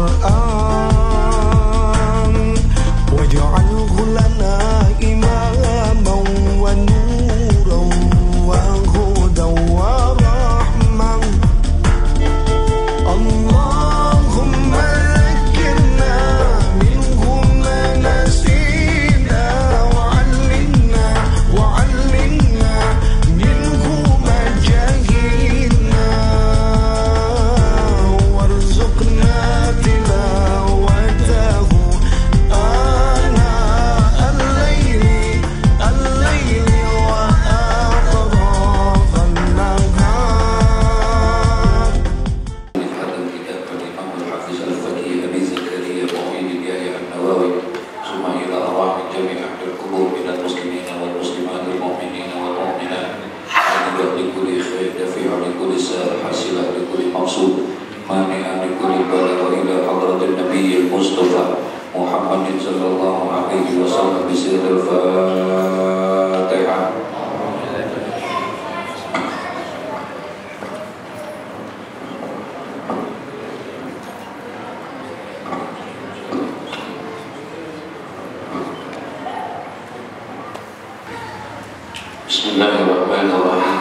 القرآن واجعله لنا إماما ونورا وهدى ورحمة اللهم ذكرنا منه ما نسينا وعلمنا منه ما جهلنا وارزقنا تلاوته آناء الليل وأطراف النهار. ثم إلى أرواح جميع أهل القبور من المسلمين والمسلمات المؤمنين والمؤمنات عاجلة لكل خير دفيعة لكل سائر حاصلة لكل مقصود مانعة لكل بلاء وإلى حضرة النبي المصطفى محمد صلى الله عليه وسلم بسر الفاتحة. Bismillahirrahmanirrahim.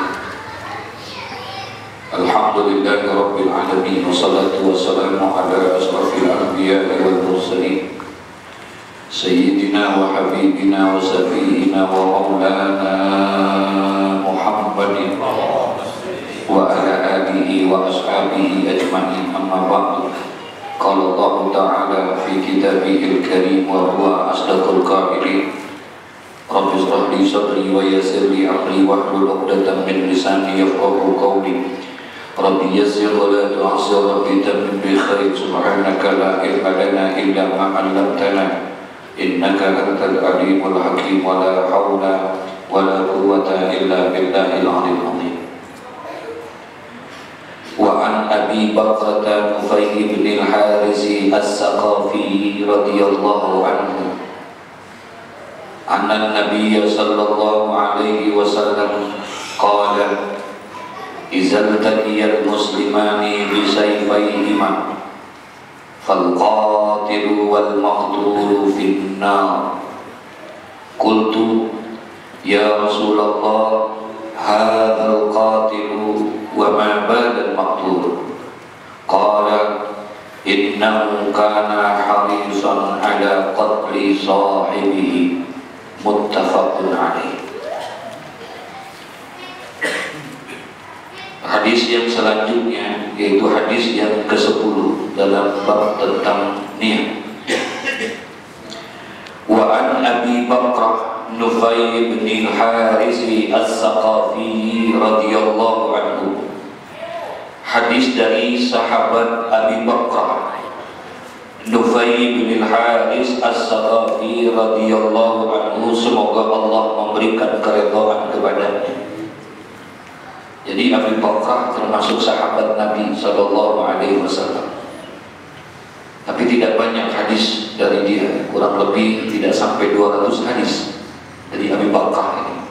Alhamdulillahi Rabbil Alamin. Wassalatu wassalamu ala asrafil anbiya'i wal mursalin Sayyidina wa habibina wa safiyina wa maulana Muhammadin wa ala alihi wa ashabihi ajma'in, amma ba'du. Qala Allah Ta'ala fi kitabihil karim wa huwa asdaqul qailin. Rabbi shrah li sadri wa yassir li amri wahlul 'uqdatam min lisani yafqahu qawli. Rabbi yassir wa la tu'assir, Rabbi tammim bi khair. Subhanaka la ilma lana illa ma 'allamtana innaka antal alimul hakim. Wa la hawla wa la quwwata illa billahil 'aliyyil 'azim. Wa an Abi Bakrata Nufay ibn al-Harisi as-Saqafi radhiyallahu anhu anna Nabiya sallallahu alaihi wasallam qala izal taqiyal muslimani bisayfayhima fal qatilu wal maqtulu finnar. Qultu ya Rasulullah hadzal qatilu wa ma balal maqtul? Qala innahu kana harisan ala qatli sahibihi. Muttafaqun alaih. Hadis yang selanjutnya yaitu hadis yang ke-10 dalam bab tentang niat. Wa an Abi Bakrah Nufay bin al-Harisi as-Saqafi radhiyallahu anhu. Hadis dari sahabat Abi Bakrah Nufay bin al-Haris as-Saqafi radhiyallahu anhu, semoga Allah memberikan keridhaan kepadanya. Jadi Abi Bakrah termasuk sahabat Nabi sallallahu alaihi wasallam. Tapi tidak banyak hadis dari dia, kurang lebih tidak sampai 200 hadis dari Abi Bakrah ini.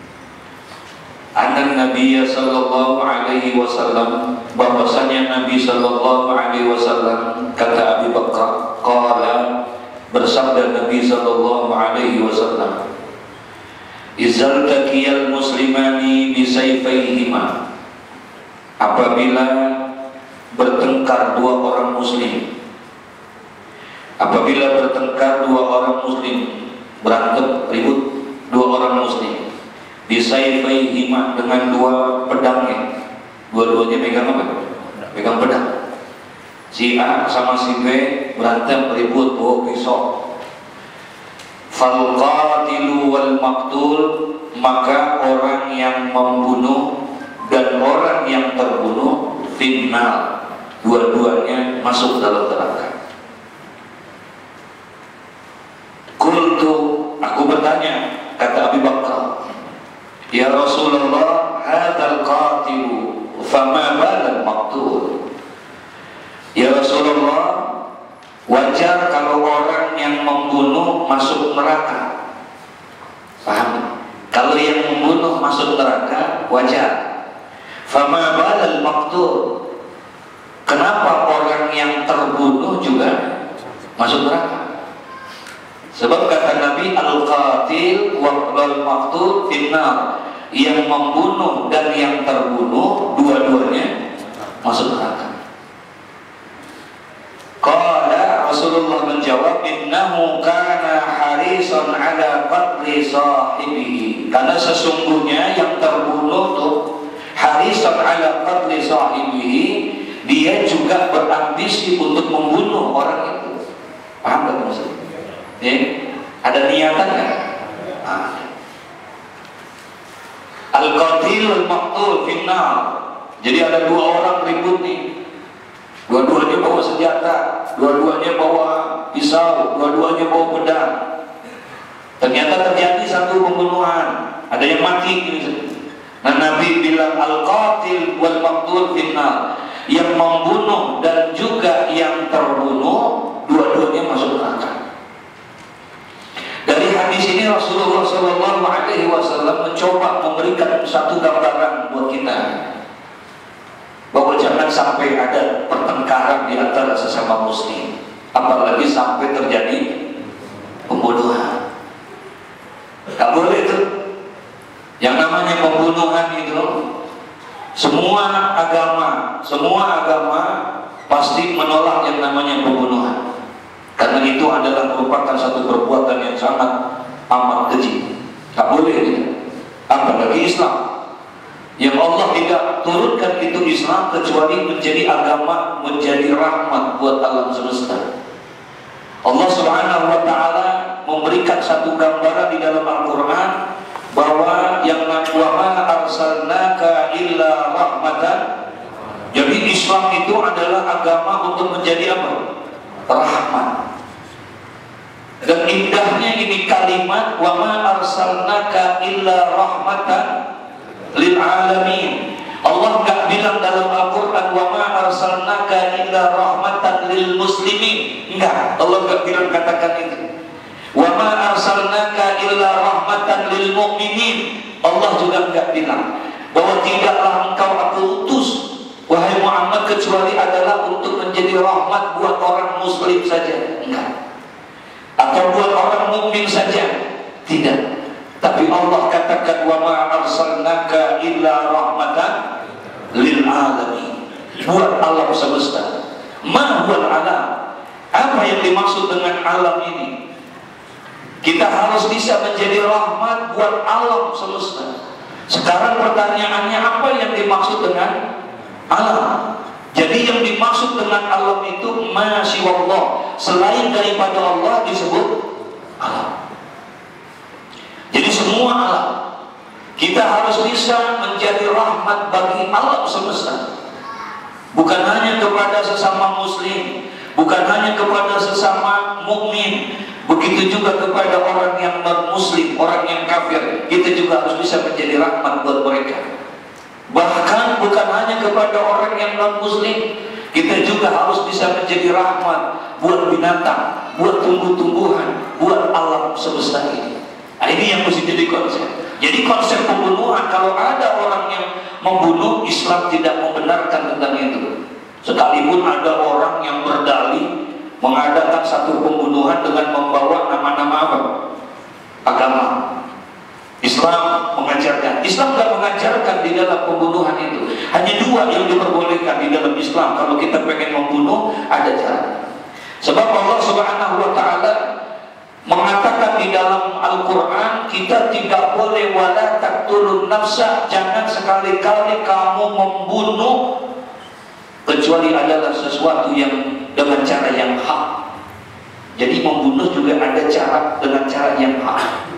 Anna Nabiya sallallahu alaihi wasallam, bahwasanya Nabi sallallahu alaihi wasallam, kata Abi Bakrah, qala, bersabda Nabi sallallahu alaihi wasallam, izal taqiyal muslimani bisayfayhima, apabila bertengkar dua orang muslim, apabila bertengkar dua orang muslim, berantem ribut dua orang muslim, bisayfayhima, dengan dua pedangnya, dua-duanya megang apa? Megang pedang. Si A sama si B berantem ribut bawa pisau. Fal qatilu wal maqtul, maka orang yang membunuh dan orang yang terbunuh finnar, dua-duanya masuk dalam neraka. Qultu, aku bertanya, kata Abi Bakrah, ya Rasulullah, hadzal qatilu fama balal maqtul? Ya Rasulullah, wajar kalau orang yang membunuh masuk neraka. Paham? Kalau yang membunuh masuk neraka wajar. Fama balal maqtul? Kenapa orang yang terbunuh juga masuk neraka. Sebab kata Nabi, al-qatil wal maqtul finnar, yang membunuh dan yang terbunuh dua-duanya masuk neraka. Qala Rasulullah menjawab, innahu kana harisan ala qatli sahibihi, karena sesungguhnya yang terbunuh tuh harisan ala qatli sahibihi, dia juga berambisi untuk membunuh orang itu. Paham gak maksud? Ya? Ada niatan kan? Al-qatil al-maqtul finnar. Jadi ada dua orang ribut nih, dua-duanya bawa senjata, dua-duanya bawa pisau, dua-duanya bawa pedang. Ternyata terjadi satu pembunuhan, ada yang mati gitu. Nah, Nabi bilang al-qatil wal maqtul finnar, yang membunuh dan juga yang terbunuh dua-duanya masuk neraka. Dari hadis ini Rasulullah SAW mencoba memberikan satu gambaran buat kita, bahwa jangan sampai ada pertengkaran di antara sesama muslim, apalagi sampai terjadi pembunuhan. Gak boleh itu. Yang namanya pembunuhan itu, semua agama pasti menolak yang namanya pembunuhan, karena itu adalah merupakan satu perbuatan yang sangat amat keji. Tak boleh gitu. Apalagi Islam, yang Allah tidak turunkan itu Islam kecuali menjadi agama, menjadi rahmat buat alam semesta. Allah Subhanahu wa Ta'ala memberikan satu gambaran di dalam Al-Quran, bahwa yang wa ma arsalnaka illa rahmatan. Jadi Islam itu adalah agama untuk menjadi apa? Rahmat. Dan indahnya ini kalimat wa ma arsalnaka illa rahmatan lil alamin. Allah enggak bilang dalam Al-Quran wa ma arsalnaka illa rahmatan lil muslimin. Enggak, Allah enggak bilang katakan itu. Wa ma arsalnaka illa rahmatan lil mu'minin. Allah juga enggak bilang bahwa tidaklah engkau aku utus wahai Muhammad kecuali adalah untuk menjadi rahmat buat orang muslim saja. Enggak. Atau buat orang mukmin saja. Tidak. Tapi Allah katakan wa ma arsalnaka illa rahmatan lil alamin, buat alam semesta. Ma huwal alam? Apa yang dimaksud dengan alam ini? Kita harus bisa menjadi rahmat buat alam semesta. Sekarang pertanyaannya, apa yang dimaksud dengan alam? Jadi yang dimaksud dengan alam itu ma siwallah, selain daripada Allah disebut alam. Jadi semua alam kita harus bisa menjadi rahmat bagi alam semesta. Bukan hanya kepada sesama muslim, bukan hanya kepada sesama mukmin, begitu juga kepada orang yang non-muslim, orang yang kafir. Kita juga harus bisa menjadi rahmat buat mereka. Bahkan bukan hanya kepada orang yang non-muslim, kita juga harus bisa menjadi rahmat buat binatang, buat tumbuh-tumbuhan, buat alam semesta ini. Nah, ini yang mesti jadi konsep. Jadi konsep pembunuhan, kalau ada orang yang membunuh, Islam tidak membenarkan tentang itu. Sekalipun ada orang yang berdalih mengadakan satu pembunuhan dengan membawa nama-nama apa? Agama. Islam mengajarkan. Islam tidak mengajarkan di dalam pembunuhan itu. Hanya dua yang diperbolehkan di dalam Islam. Kalau kita pengen membunuh, ada cara. Sebab Allah Subhanahu wa Ta'ala mengatakan di dalam Al-Quran, kita tidak boleh wala taqtulun nafsa, jangan sekali-kali kamu membunuh kecuali adalah sesuatu yang dengan cara yang hak. Jadi membunuh juga ada cara dengan cara yang hak.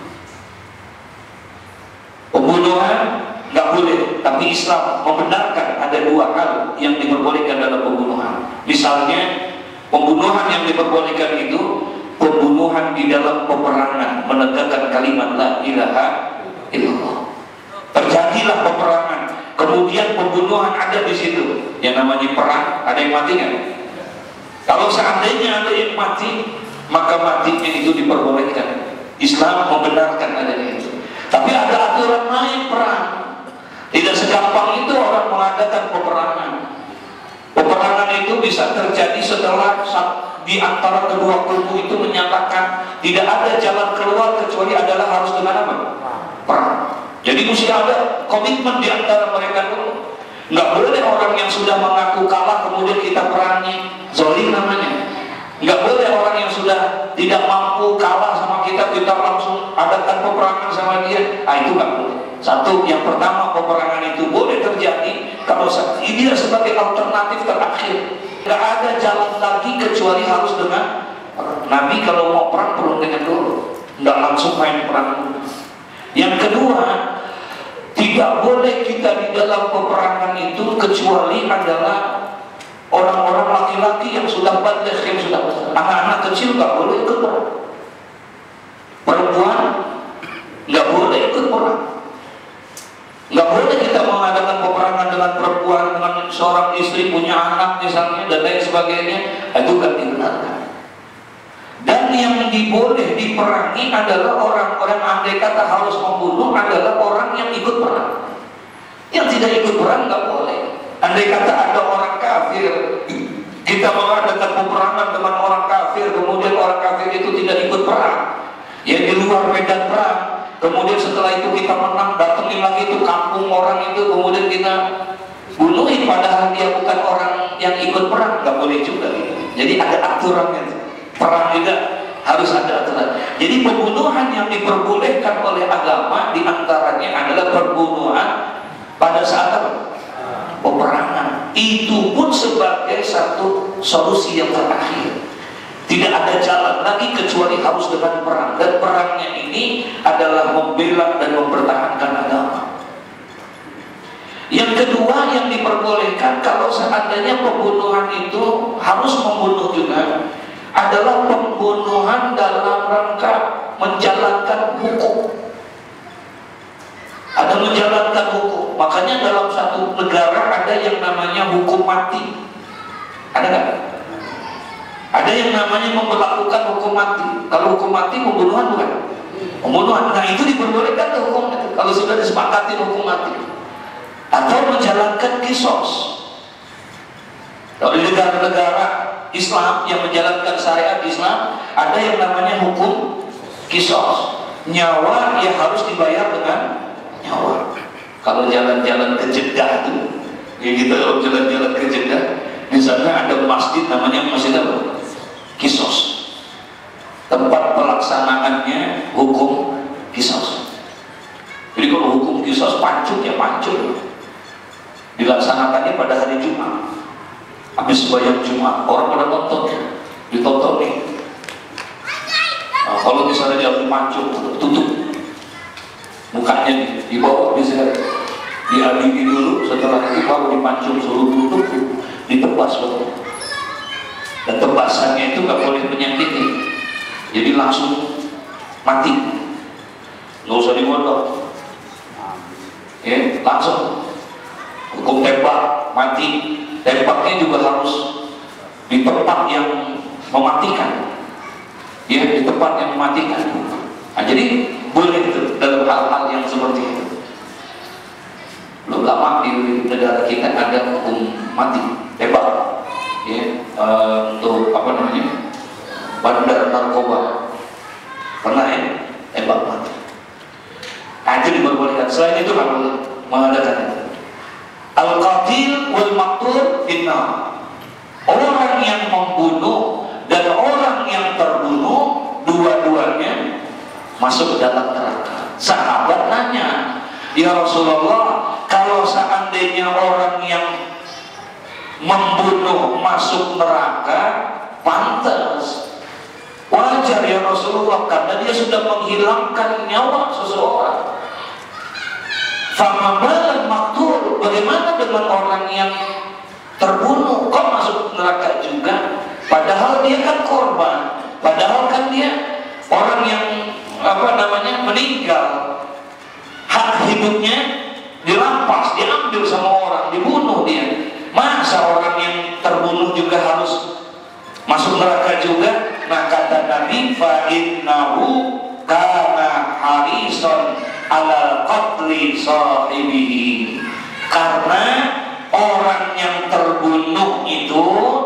Pembunuhan nggak boleh, tapi Islam membenarkan ada dua hal yang diperbolehkan dalam pembunuhan. Misalnya pembunuhan yang diperbolehkan itu pembunuhan di dalam peperangan, menegakkan kalimat la ilaha illallah. Terjadilah peperangan, kemudian pembunuhan ada di situ. Yang namanya perang, ada yang mati kan? Kalau seandainya ada yang mati, maka matinya itu diperbolehkan. Islam membenarkan adanya itu. Tapi ada aturan lain perang. Tidak segampang itu orang mengadakan peperangan. Peperangan itu bisa terjadi setelah di antara kedua kubu itu menyatakan tidak ada jalan keluar kecuali adalah harus dengan apa? Perang. Jadi mesti ada komitmen di antara mereka dulu. Nggak boleh orang yang sudah mengaku kalah kemudian kita perangi, zalim namanya. Nggak boleh orang yang sudah tidak mampu kalah sama kita langsung adakan peperangan sama dia. Itu nggak boleh. Satu, yang pertama, peperangan itu boleh terjadi kalau dia sebagai alternatif terakhir. Nggak ada jalan lagi kecuali harus dengan Nabi kalau mau perang perlu dengan dulu, nggak langsung main perang. Yang kedua, tidak boleh kita di dalam peperangan itu kecuali adalah orang-orang laki-laki yang sudah baligh, yang sudah anak-anak kecil nggak boleh ikut perang. Perempuan nggak boleh ikut perang. Nggak boleh kita mengadakan peperangan dengan perempuan, dengan seorang istri punya anak misalnya dan lain sebagainya. Itu nggak dibenarkan. Dan yang diboleh diperangi adalah orang-orang, andai kata harus membunuh, adalah orang yang ikut perang. Yang tidak ikut perang nggak boleh. Andai kata ada orang kafir, kita mengadakan peperangan dengan orang kafir, kemudian orang kafir itu tidak ikut perang, ya di luar medan perang, kemudian setelah itu kita menang, datengin lagi itu kampung orang itu, kemudian kita bunuhin padahal dia bukan orang yang ikut perang, nggak boleh juga. Jadi ada aturannya. Perang juga harus ada aturan. Jadi pembunuhan yang diperbolehkan oleh agama diantaranya adalah pembunuhan pada saat peperangan. Itu pun sebagai satu solusi yang terakhir. Tidak ada jalan lagi kecuali harus dengan perang. Dan perangnya ini adalah membela dan mempertahankan agama. Yang kedua yang diperbolehkan kalau seandainya pembunuhan itu harus membunuh juga, adalah pembunuhan dalam rangka menjalankan hukum. Ada menjalankan hukum. Makanya dalam satu negara ada yang namanya hukum mati. Ada nggak? Ada yang namanya memperlakukan hukum mati. Kalau hukum mati pembunuhan bukan? Pembunuhan. Nah itu diperbolehkan tuh hukum mati. Kalau sudah disepakati hukum mati. Atau menjalankan kisos. Kalau di negara-negara Islam yang menjalankan syariat Islam ada yang namanya hukum kisos. Nyawa ya harus dibayar dengan nyawa. Kalau jalan-jalan ke Jeddah itu, ya gitu, kalau jalan-jalan ke Jeddah, di sana ada masjid namanya Masjid apa? Kisos. Tempat pelaksanaannya hukum kisos. Jadi kalau hukum kisos pancung ya pancung. Dilaksanakannya pada hari Jumat. Habis bayar Jumat, orang pada nonton, ditonton nih. Nah, kalau misalnya dia mancung, tutup mukanya, dibawa bisa diadili dulu, setelah itu baru dipancung, suruh tutup, ditebas betul. Dan tebasannya itu nggak boleh menyakiti, jadi langsung mati, nggak usah dimodal, ya langsung hukum tembak mati. Tembaknya juga harus di tempat yang mematikan, ya di tempat yang mematikan. Nah, jadi boleh itu dalam hal-hal yang seperti itu. Belum lama di negara kita ada hukum mati, tembak, ya untuk apa namanya bandar narkoba pernah ya tembak mati. Nah, itu diperbolehkan. Selain itu nggak boleh mengadakan itu. Al-qatil wal maqtul finnar. Orang yang membunuh dan orang yang terbunuh dua-duanya masuk dalam neraka. Sahabat nanya, "Ya Rasulullah, kalau seandainya orang yang membunuh masuk neraka, pantas, wajar ya Rasulullah, karena dia sudah menghilangkan nyawa seseorang. Famabalan maktul, bagaimana dengan orang yang terbunuh, kok masuk neraka juga? Padahal dia kan korban, padahal kan dia orang yang apa namanya meninggal, hak hidupnya dirampas, diambil sama orang, dibunuh dia. Masa orang yang terbunuh juga harus masuk neraka juga? Nah kata Nabi, fa innahu kana harisan ala qatli sahibihi, karena orang yang terbunuh itu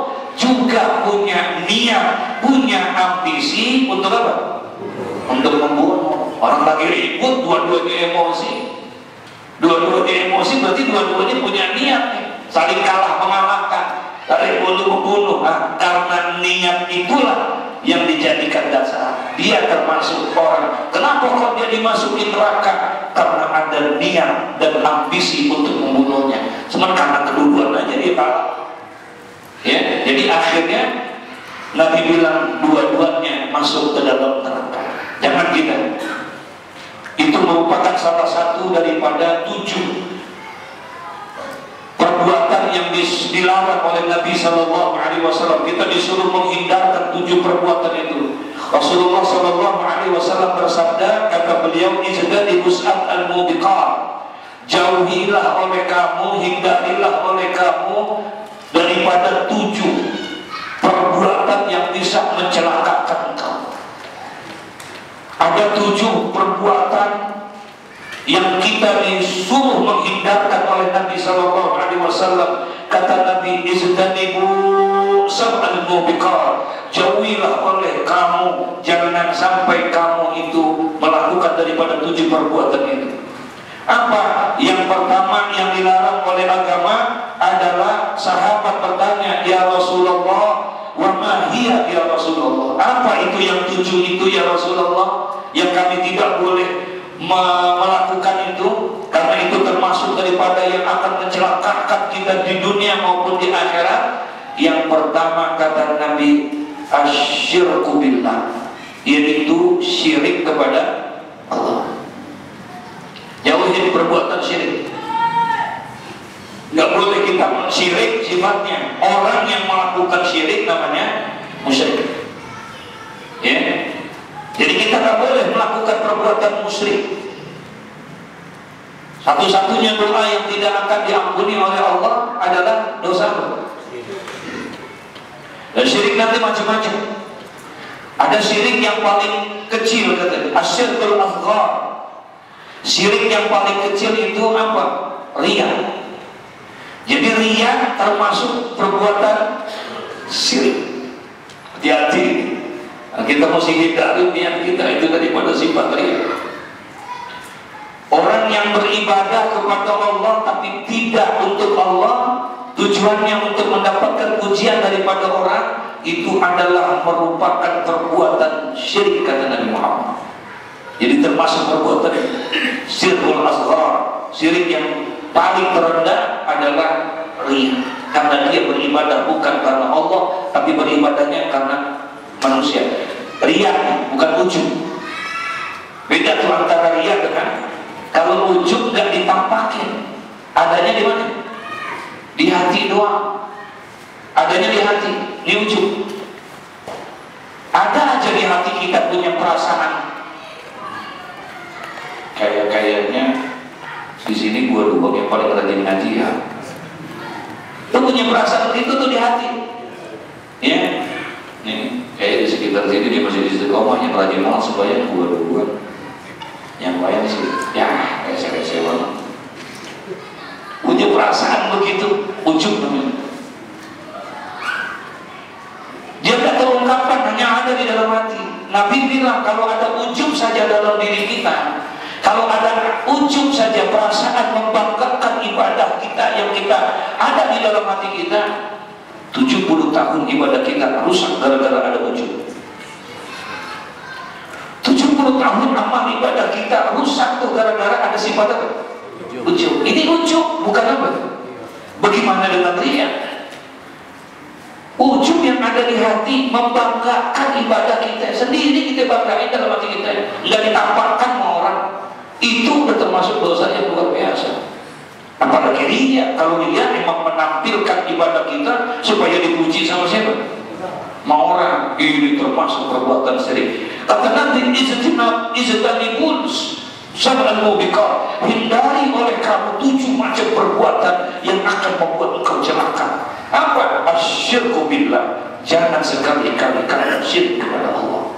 kita punya niat, punya ambisi untuk apa? Untuk membunuh. Orang lagi ribut, dua-duanya emosi. Dua-duanya emosi berarti dua-duanya punya niat nih. Saling kalah mengalahkan, saling membunuh. Karena niat itulah yang dijadikan dasar. Dia termasuk orang. Kenapa kok dia dimasukin neraka? Karena ada niat dan ambisi untuk membunuhnya. Cuma karena keduluan aja dia kalah. Ya, jadi akhirnya Nabi bilang dua-duanya masuk ke dalam neraka. Jangan kita. Itu merupakan salah satu daripada 7 perbuatan yang dilarang oleh Nabi Sallallahu Alaihi Wasallam. Kita disuruh menghindarkan 7 perbuatan itu. Rasulullah Sallallahu Alaihi Wasallam bersabda, kata beliau, ijtanibus al-mubiqat, jauhilah oleh kamu, hindarilah oleh kamu daripada 7 perbuatan yang bisa mencelakakan kamu. Ada 7 perbuatan yang kita disuruh menghindarkan oleh Nabi Sallallahu Alaihi Wasallam. Kata Nabi, ijtanibu sab'al mubiqat, jauhilah oleh kamu, jangan sampai kamu itu melakukan daripada 7 perbuatan itu. Apa? Yang pertama yang dilarang oleh agama adalah, sahabat bertanya, ya Rasulullah, wa ma hiya ya Rasulullah, apa itu yang 7 itu ya Rasulullah, yang kami tidak boleh melakukan itu, karena itu termasuk daripada yang akan mencelakakan kita di dunia maupun di akhirat. Yang pertama kata Nabi, asyirku billah, yaitu syirik kepada Allah. Jauhin perbuatan syirik. Nggak boleh kita syirik sifatnya. Orang yang melakukan syirik namanya musyrik. Ya. Jadi kita nggak boleh melakukan perbuatan musyrik. Satu-satunya doa yang tidak akan diampuni oleh Allah adalah dosa. Dan syirik nanti macam-macam. Ada syirik yang paling kecil, katanya asyirkul asghar. Syirik yang paling kecil itu apa? Riya. Jadi riya termasuk perbuatan syirik. Hati-hati. Kita mesti hindari niat kita itu daripada sifat riya. Orang yang beribadah kepada Allah tapi tidak untuk Allah, tujuannya untuk mendapatkan pujian daripada orang, itu adalah merupakan perbuatan syirik, kata Nabi Muhammad. Jadi termasuk perbuatan syirkul asghar. Syirik yang paling terendah adalah riya, karena dia beribadah bukan karena Allah, tapi beribadahnya karena manusia. Riya bukan ujub. Beda tuh antara riya dengan, kalau ujub nggak ditampakin, adanya di mana? Di hati doang. Adanya di hati, di ujub. Ada aja di hati kita punya perasaan. Kayaknya di sini gua doang yang paling rajin ngaji ya. Lu punya perasaan itu tuh di hati. Ya. Nih, kayak di sekitar sini dia masih di istiqomah, yang rajin malah sembahyang gua doang. Yang lain sih, ya rese-rese banget. Punya perasaan begitu, ujub namanya. Dia tidak terungkapkan, hanya ada di dalam hati. Nabi bilang kalau ada ujub saja dalam diri kita, kalau ada ujub saja, perasaan membanggakan ibadah kita yang kita ada di dalam hati kita, 70 tahun ibadah kita rusak gara-gara ada ujub. 70 tahun amal ibadah kita rusak tuh gara-gara ada sifat apa? Ujub. Ini ujub bukan apa? Bagaimana dengan riya? Ujub yang ada di hati membanggakan ibadah kita sendiri, kita banggain dalam hati kita, nggak ditampakkan sama orang. Itu udah termasuk dosa yang luar biasa. Apalagi riya. Kalau riya memang menampilkan ibadah kita supaya dipuji sama siapa? Mau orang. Ini termasuk perbuatan syirik. Kata Nabi, ijtanibul sab'al mubiqat, hindari oleh kamu 7 macam perbuatan yang akan membuat engkau celaka. Apa? Asyirku billah, jangan sekali-kali kamu syirik kepada Allah.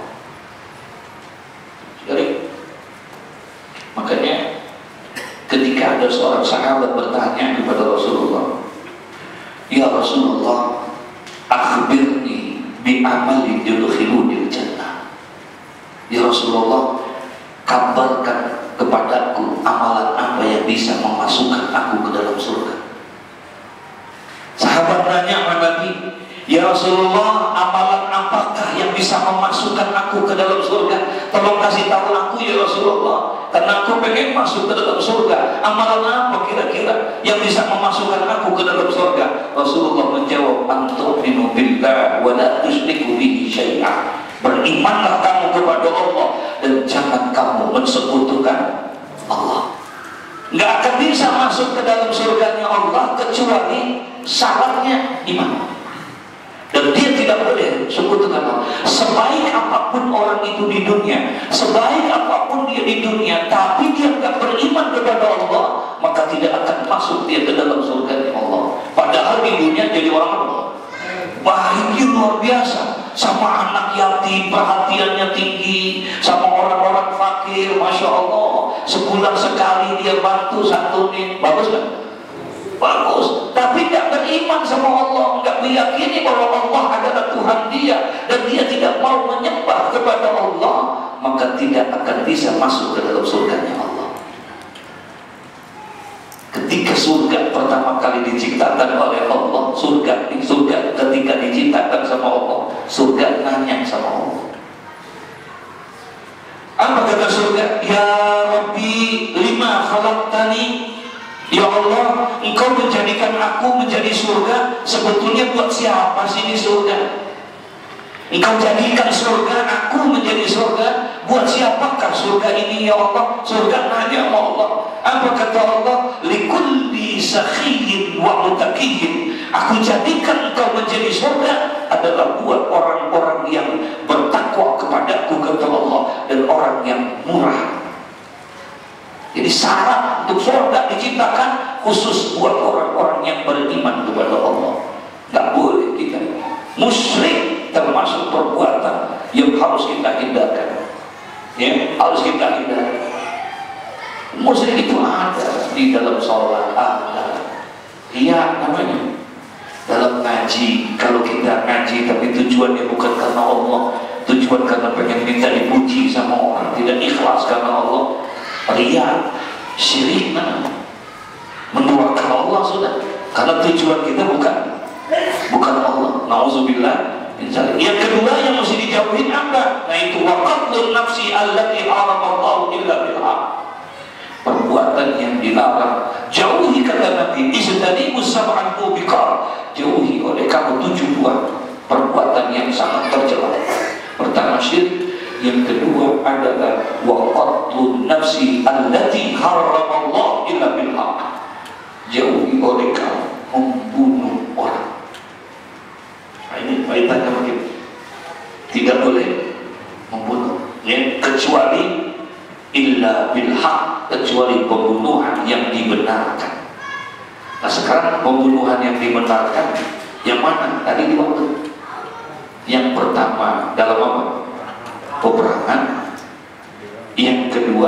Jadi makanya ketika ada seorang sahabat bertanya kepada Rasulullah, ya Rasulullah, akhbirni amalin yudkhilunil jannah. Ya Rasulullah, kabarkan kepadaku amalan apa yang bisa memasukkan aku ke dalam surga. Sahabat nanya sama Nabi, ya Rasulullah, amalan apakah yang bisa memasukkan aku ke dalam surga? Tolong kasih tahu aku ya Rasulullah, karena aku pengen masuk ke dalam surga. Amalan apa kira-kira yang bisa memasukkan aku ke dalam surga? Rasulullah menjawab, antu'minu billah wa la tusyriku bihi syai'an. Berimanlah kamu kepada Allah dan jangan kamu mensekutukan Allah. Nggak akan bisa masuk ke dalam surganya Allah kecuali syaratnya iman. Dan dia tidak boleh sekutukan Allah. Sebaik apapun orang itu di dunia, sebaik apapun dia di dunia, tapi dia nggak beriman kepada Allah, maka tidak akan masuk dia ke dalam surganya Allah. Padahal di dunia jadi orang Allah bahagia luar biasa, sama anak yatim perhatiannya tinggi, sama orang-orang fakir, masya Allah, sebulan sekali dia bantu santunin, bagus kan? Bagus. Tapi tidak beriman sama Allah, nggak meyakini bahwa Allah adalah Tuhan dia, dan dia tidak mau menyembah kepada Allah, maka tidak akan bisa masuk ke dalam surganya Allah. Ketika surga pertama kali diciptakan oleh Allah, surga ketika diciptakan sama Allah, surga nanya sama Allah. Apa kata surga? Ya Rabbi, lima khalaqtani? Ya Allah, Engkau menjadikan aku menjadi surga, sebetulnya buat siapa sih ini surga? Engkau jadikan surga, aku menjadi surga, buat siapakah surga ini ya Allah? Surga nanya sama Allah. Apa kata Allah? Likulli sakhiyin wa mutaqiyin. Aku jadikan engkau menjadi surga adalah buat orang-orang yang bertakwa kepadaku, kata Allah, dan orang yang murah. Jadi syarat untuk surga diciptakan khusus buat orang-orang yang beriman kepada Allah. Gak boleh kita musyrik, termasuk perbuatan yang harus kita hindarkan. Ya, harus kita hindarkan. Musyrik itu ada di dalam sholat, ada. Iya namanya. Dalam ngaji, kalau kita ngaji tapi tujuannya bukan karena Allah, tujuan karena pengen minta dipuji sama orang, tidak ikhlas karena Allah, riya, syirik, menduakan Allah sudah. Karena tujuan kita bukan Allah. Nauzubillah. Yang kedua yang mesti dijauhin apa? Nah itu waqatlun nafsi allati haramallahu illa bil haq. Perbuatan yang dilarang, jauhi, kata Nabi, ijtanibu sab'al mubiqat. Jauhi oleh kamu 7 buah perbuatan yang sangat tercela. Pertama syirik, yang kedua adalah waqatlun nafsi allati haramallahu illa bil haq. Jauhi oleh kamu membunuh orang. Nah, ini kaitannya begitu. Tidak boleh membunuh, ya, kecuali illa bil haq, kecuali pembunuhan yang dibenarkan. Nah sekarang pembunuhan yang dibenarkan yang mana? Tadi di waktu yang pertama dalam apa? Peperangan. Yang kedua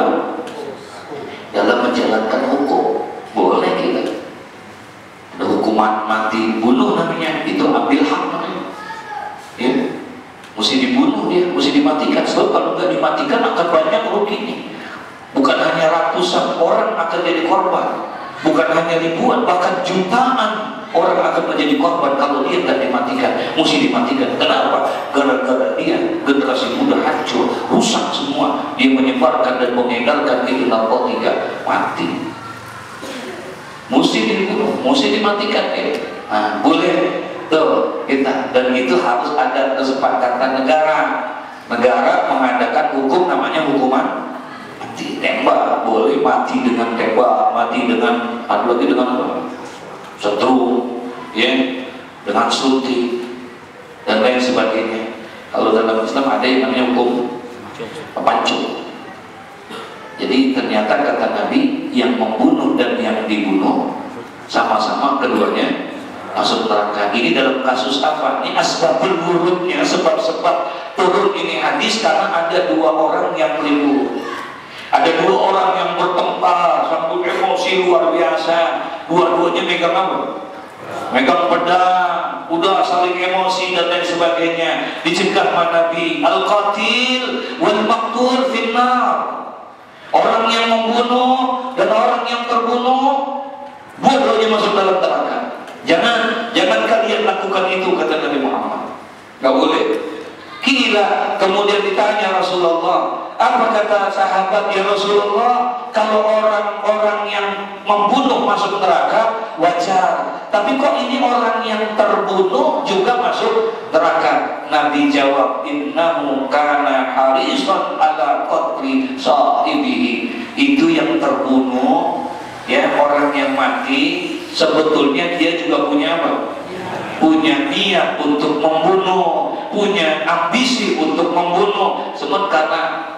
dalam menjalankan hukum. Boleh kita ada hukuman mati, bunuh namanya, itu ambil hak namanya, ya, mesti dibunuh dia, mesti dimatikan. Sebab kalau nggak dimatikan akan banyak ruginya. Bukan hanya ratusan orang akan jadi korban, bukan hanya ribuan, bahkan jutaan orang akan menjadi korban kalau dia tidak dimatikan. Mesti dimatikan. Kenapa? Gara-gara dia generasi muda hancur, rusak semua. Dia menyebarkan dan mengedarkan itu narkotika, mati. Mesti dibunuh, mesti dimatikan ya. Nah, boleh tuh kita, dan itu harus ada kesepakatan negara. Negara mengadakan hukum namanya hukuman mati. Tembak boleh, mati dengan tembak, mati dengan ada lagi dengan apa? Setrum, ya, dengan suntik dan lain sebagainya. Kalau dalam Islam ada yang namanya hukum pancung. Jadi ternyata kata Nabi, yang membunuh dan yang dibunuh sama-sama keduanya masuk neraka. Ini dalam kasus apa? Ini asbabul wurudnya, sebab-sebab turun ini hadis karena ada 2 orang yang ribut. Ada 2 orang yang bertengkar sampai emosi luar biasa. Dua-duanya megang apa? megang pedang, udah saling emosi dan lain sebagainya. Dicegah sama Nabi, al-qatil wal maqtul finnar. Orang yang membunuh dan orang yang terbunuh dua-duanya masuk dalam neraka. Jangan kalian lakukan itu, kata Nabi Muhammad. Gak boleh. Kila, kemudian ditanya Rasulullah, apa kata sahabat, ya Rasulullah, kalau orang-orang yang membunuh masuk neraka wajar, tapi kok ini orang yang terbunuh juga masuk neraka? Nabi jawab, innahu kana harisan ala qatli sahibihi. Itu yang terbunuh, ya, orang yang mati, sebetulnya dia juga punya apa? Punya niat untuk membunuh, punya ambisi untuk membunuh, semua karena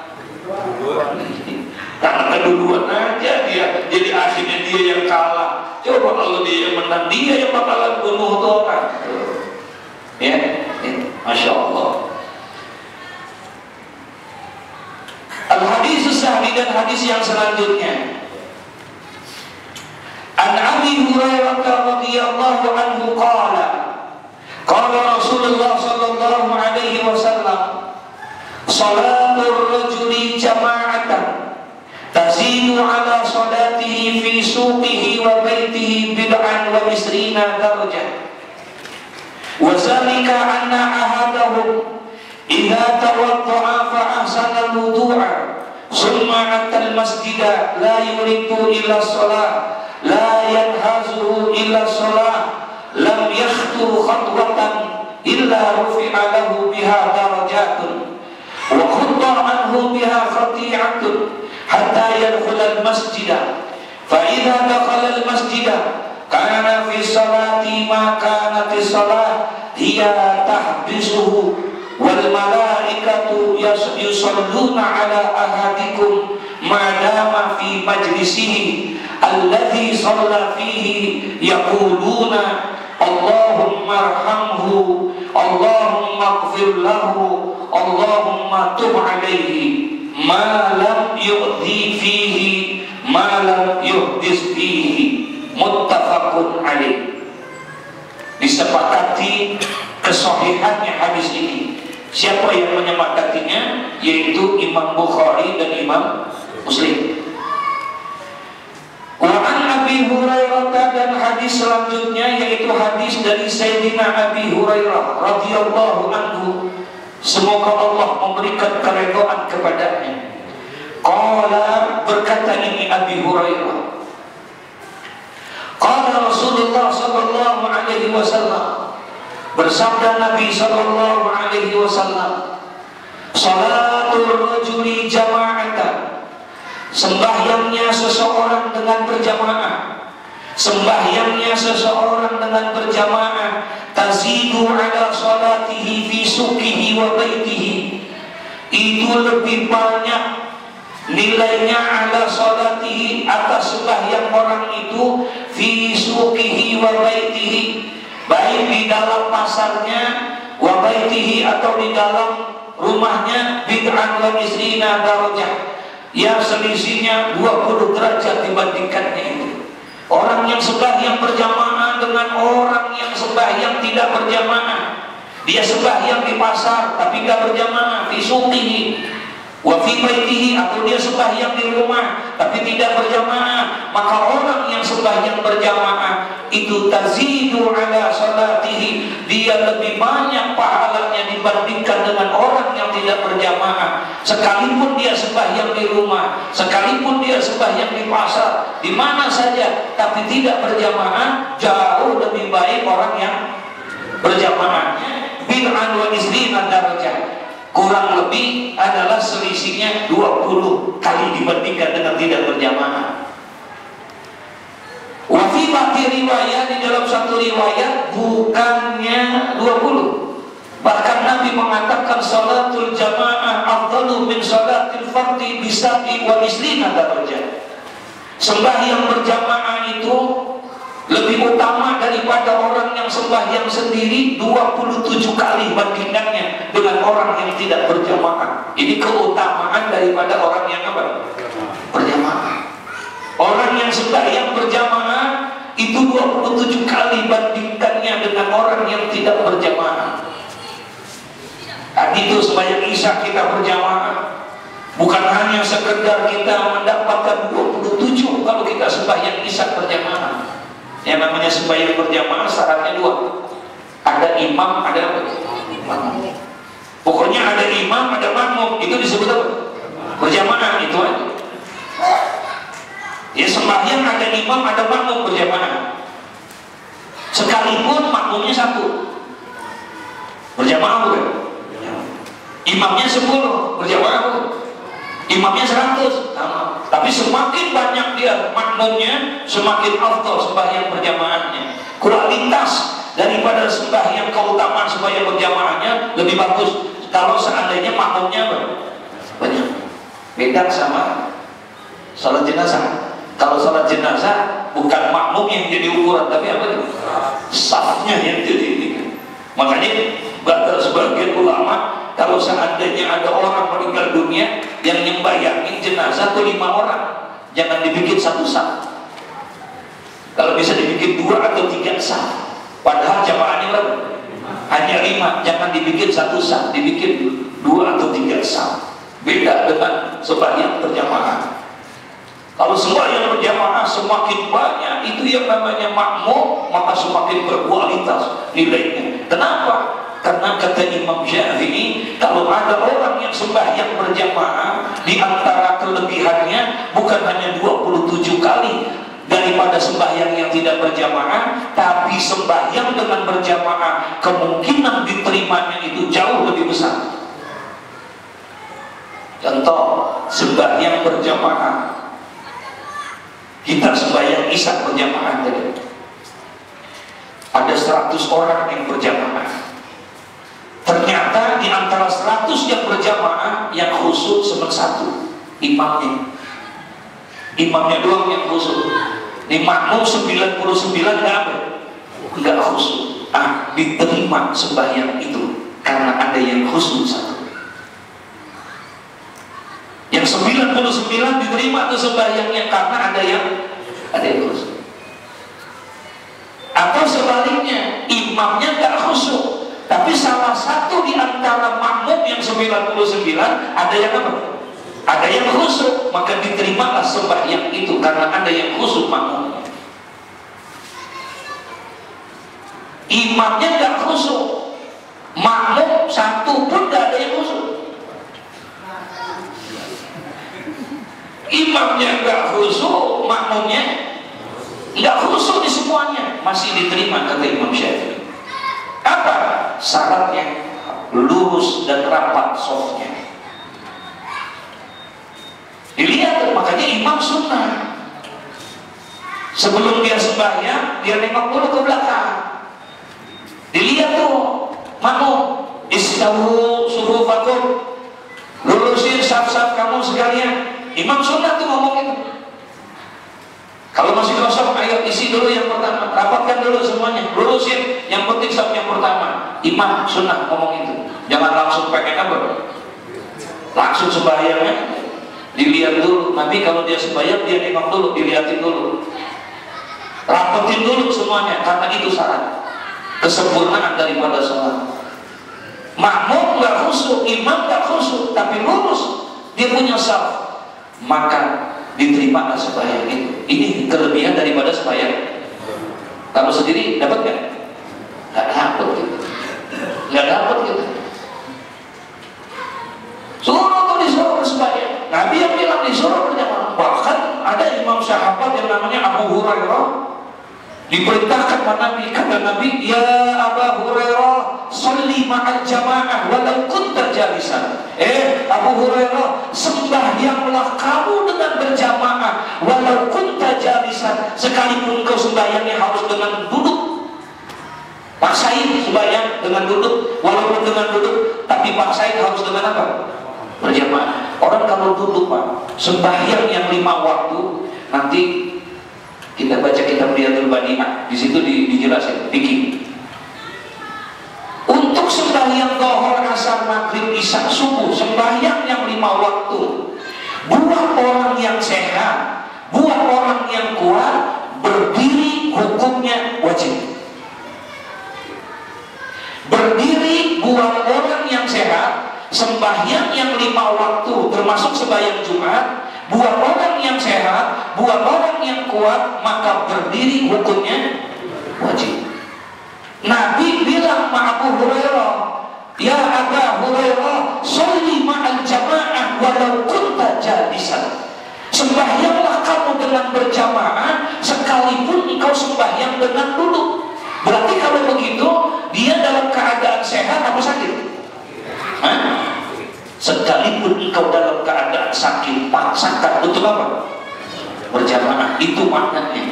keduluan aja dia. Jadi akhirnya dia yang kalah. Coba kalau dia yang menang, dia yang bakalan bunuh tuh orang. Ya, Masya Allah. Al-hadis sahih dan hadis yang selanjutnya. An Abi Hurairah radhiyallahu anhu qala Rasulullah sallallahu alaihi wasallam, salatul rajuli jama'atan tazidu ala salatihi fi suqihi wa baitihi bid'an wa isrina darajah. Wa zalika anna ahadahum idza tawadda'a fa ahsana al-wudu'a thumma atal masjida la yuridu illa shalah la yanhazuhu illa shalah lam yakhtu khatwatan illa rufi'a lahu biha darajatun wa khutta anhu biha khati'atun hatta yadkhula al-masjida fa idza dakhala al-masjida kana fi salati ma kanat as-salah hiya tahbisuhu wal malaikatu yusalluna ala ahadikum ma dama fi majlisihi alladhi shalla fihi yaquluna Allahumma arhamhu Allahumma ighfir lahu Allahumma tub alaihi ma lam yu'dhi fihi ma lam yuhdis fihi. Muttafaqun alaih. Disepakati kesahihannya hadis ini. Siapa yang menyepakatinya? Yaitu Imam Bukhari dan Imam Muslim. Wa'an Abi Hurairah, dan hadis selanjutnya yaitu hadis dari Sayyidina Abi Hurairah radhiyallahu anhu, semoga Allah memberikan keridhaan kepadanya. Qala, berkata ini Abi Hurairah, qala Rasulullah sallallahu alaihi wasallam, bersabda Nabi sallallahu alaihi wasallam, salatul rajuli jama'atan, sembahyangnya seseorang dengan berjamaah, sembahyangnya seseorang dengan berjamaah, tazidu ala salatihi fi suqihi wa baitihi, itu lebih banyak nilainya ala salatihi, atas sembahyang orang itu, fi suqihi wa baitihi, baik di dalam pasarnya, wa baitihi atau di dalam rumahnya, bid'an wa isrina darajah, yang selisihnya 20 derajat dibandingkannya itu. Orang yang sembahyang berjamaah dengan orang yang sembahyang tidak berjamaah, dia sembahyang di pasar tapi tidak berjamaah, fi suqihi wa fi baitihi, atau dia sembahyang di rumah tapi tidak berjamaah, maka orang yang sembahyang berjamaah itu tazidu ala salatihi, dia lebih banyak pahalanya dibandingkan dengan orang yang tidak berjamaah. Sekalipun dia sembahyang di rumah, sekalipun dia sembahyang di pasar, di mana saja, tapi tidak berjamaah, jauh lebih baik orang yang berjamaah. Bid'an wa isrina darajah, kurang lebih adalah selisihnya 20 kali dibandingkan dengan tidak berjamaah. Wa fi ba'di riwayat, di dalam satu riwayat bukannya 20, bahkan Nabi mengatakan salatul jamaah afdalu min salatil fardhi bisab'i wa islina darajah. Sembahyang berjamaah itu lebih utama daripada orang yang sembahyang sendiri 27 kali bandingannya dengan orang yang tidak berjamaah. Ini keutamaan daripada orang yang apa? Berjamaah. Orang yang sembahyang berjamaah itu 27 kali, bandingkannya dengan orang yang tidak berjamaah. Tadi itu sembahyang Isya kita berjamaah, bukan hanya sekedar kita mendapatkan 27 kalau kita sembahyang Isya berjamaah. Yang namanya sembahyang berjamaah syaratnya 2, ada imam, ada makmum. Pokoknya ada imam, ada makmum, itu disebut apa? Berjamaah, itu aja. Ya, sembahyang ada imam, ada makmum, berjamaah. Sekalipun makmumnya 1, berjamaah bukan? Imamnya 10, berjamaah bukan? Imamnya 100, sama. Tapi semakin banyak dia makmumnya, semakin afdal sembahyang berjamaahnya. Kualitas daripada sembahyang, keutamaan sembahyang berjamaahnya lebih bagus kalau seandainya makmumnya banyak. Beda sama salat jenazah. Kalau salat jenazah bukan makmum yang jadi ukuran, tapi apa itu? Safnya yang jadi ini. Makanya kata sebagian ulama, kalau seandainya ada orang meninggal dunia yang nyembayangin jenazah itu 5 orang, jangan dibikin 1 saf. Kalau bisa dibikin 2 atau 3 saf, padahal jamaahnya berapa? Hanya 5, jangan dibikin 1 saf, dibikin 2 atau 3 saf. Beda dengan sembahyang berjamaah. Kalau sembahyang berjamaah semakin banyak itu yang namanya makmum, maka semakin berkualitas nilainya. Kenapa? Karena kata Imam Syafi'i, kalau ada orang yang sembahyang berjamaah, di antara kelebihannya bukan hanya 27 kali daripada sembahyang yang tidak berjamaah, tapi sembahyang dengan berjamaah kemungkinan diterimanya itu jauh lebih besar. Contoh, sembahyang berjamaah, kita sembahyang Isya berjamaah tadi, ada 100 orang yang berjamaah. Ternyata di antara 100 yang berjamaah, yang khusyuk cuma 1, imamnya. Imamnya doang yang khusyuk. Di makmum 99 nggak khusyuk. Diterima sembahyang itu karena ada yang khusyuk 1. Yang 99 diterima tuh sembahyangnya karena ada yang khusyuk. Atau sebaliknya, imamnya nggak khusyuk, tapi salah satu di antara makmum yang 99 ada yang apa? Ada yang khusyuk, maka diterimalah sembahyang itu karena ada yang khusyuk makmumnya. Imamnya nggak khusyuk, makmum 1 pun nggak ada yang khusyuk. Imamnya nggak khusyuk, makmumnya nggak khusyuk, di semuanya masih diterima kata Imam Syafi'i. Apa syaratnya? Lurus dan rapat softnya. Dilihat, makanya imam sunnah sebelum dia sembahyang dia nengok dulu ke belakang. Dilihat tuh makmum, istawu sufufakum, lurusin saf-saf kamu sekalian. Imam sunnah tuh ngomong itu. Kalau masih kosong, ayo isi dulu yang pertama, rapatkan dulu semuanya, lurusin yang penting saf yang pertama. Imam sunnah ngomong itu. Jangan langsung pengen apa? Langsung sembahyangnya dilihat dulu. Nanti kalau dia sembahyang dia nengok dulu, dilihatin dulu, rapetin dulu semuanya, karena itu syarat kesempurnaan daripada sholat. Makmum nggak khusyuk, imam nggak khusyuk, tapi lurus dia punya saf, maka diterima sembahyang itu. Ini kelebihan daripada sembahyang. Kamu sendiri dapat nggak? Nggak dapat gitu. Nggak dapat gitu. Suruh tuh disuruh sembahyang. Nabi yang bilang disuruh berjamaah. Bahkan ada imam sahabat yang namanya Abu Hurairah, diperintahkan sama Nabi, kata Nabi, ya Abu Hurairah, sholli ma'al jamaah walau kunta jalisan. Abu Hurairah, sembahyanglah kamu dengan berjamaah walau kunta jalisan, sekalipun kau sembahyangnya harus dengan duduk. Paksain sembahyang dengan duduk, walaupun dengan duduk, tapi paksain harus dengan apa? Berjamaah. Orang kalau duduk Pak, sembahyang yang 5 waktu, nanti kita baca kitab Riyadhul Badi'ah, di situ dijelasin fikih. Untuk sembahyang zuhur, asar, maghrib, isya, subuh, sembahyang yang 5 waktu, buat orang yang sehat, buat orang yang kuat, berdiri hukumnya wajib. Berdiri buat orang yang sehat, sembahyang yang 5 waktu termasuk sembahyang Jumat, buat orang yang sehat, buat orang yang kuat, maka berdiri hukumnya wajib. Nabi bilang sama Abu Hurairah, ya Abu Hurairah, sholli ma'al jamaah walau kunta jalisan. Sembahyanglah kamu dengan berjamaah sekalipun engkau sembahyang dengan duduk. Berarti kalau begitu dia dalam keadaan sehat atau sakit? Hah? Sekalipun engkau dalam keadaan sakit, paksakan untuk apa? Berjamaah. Itu maknanya.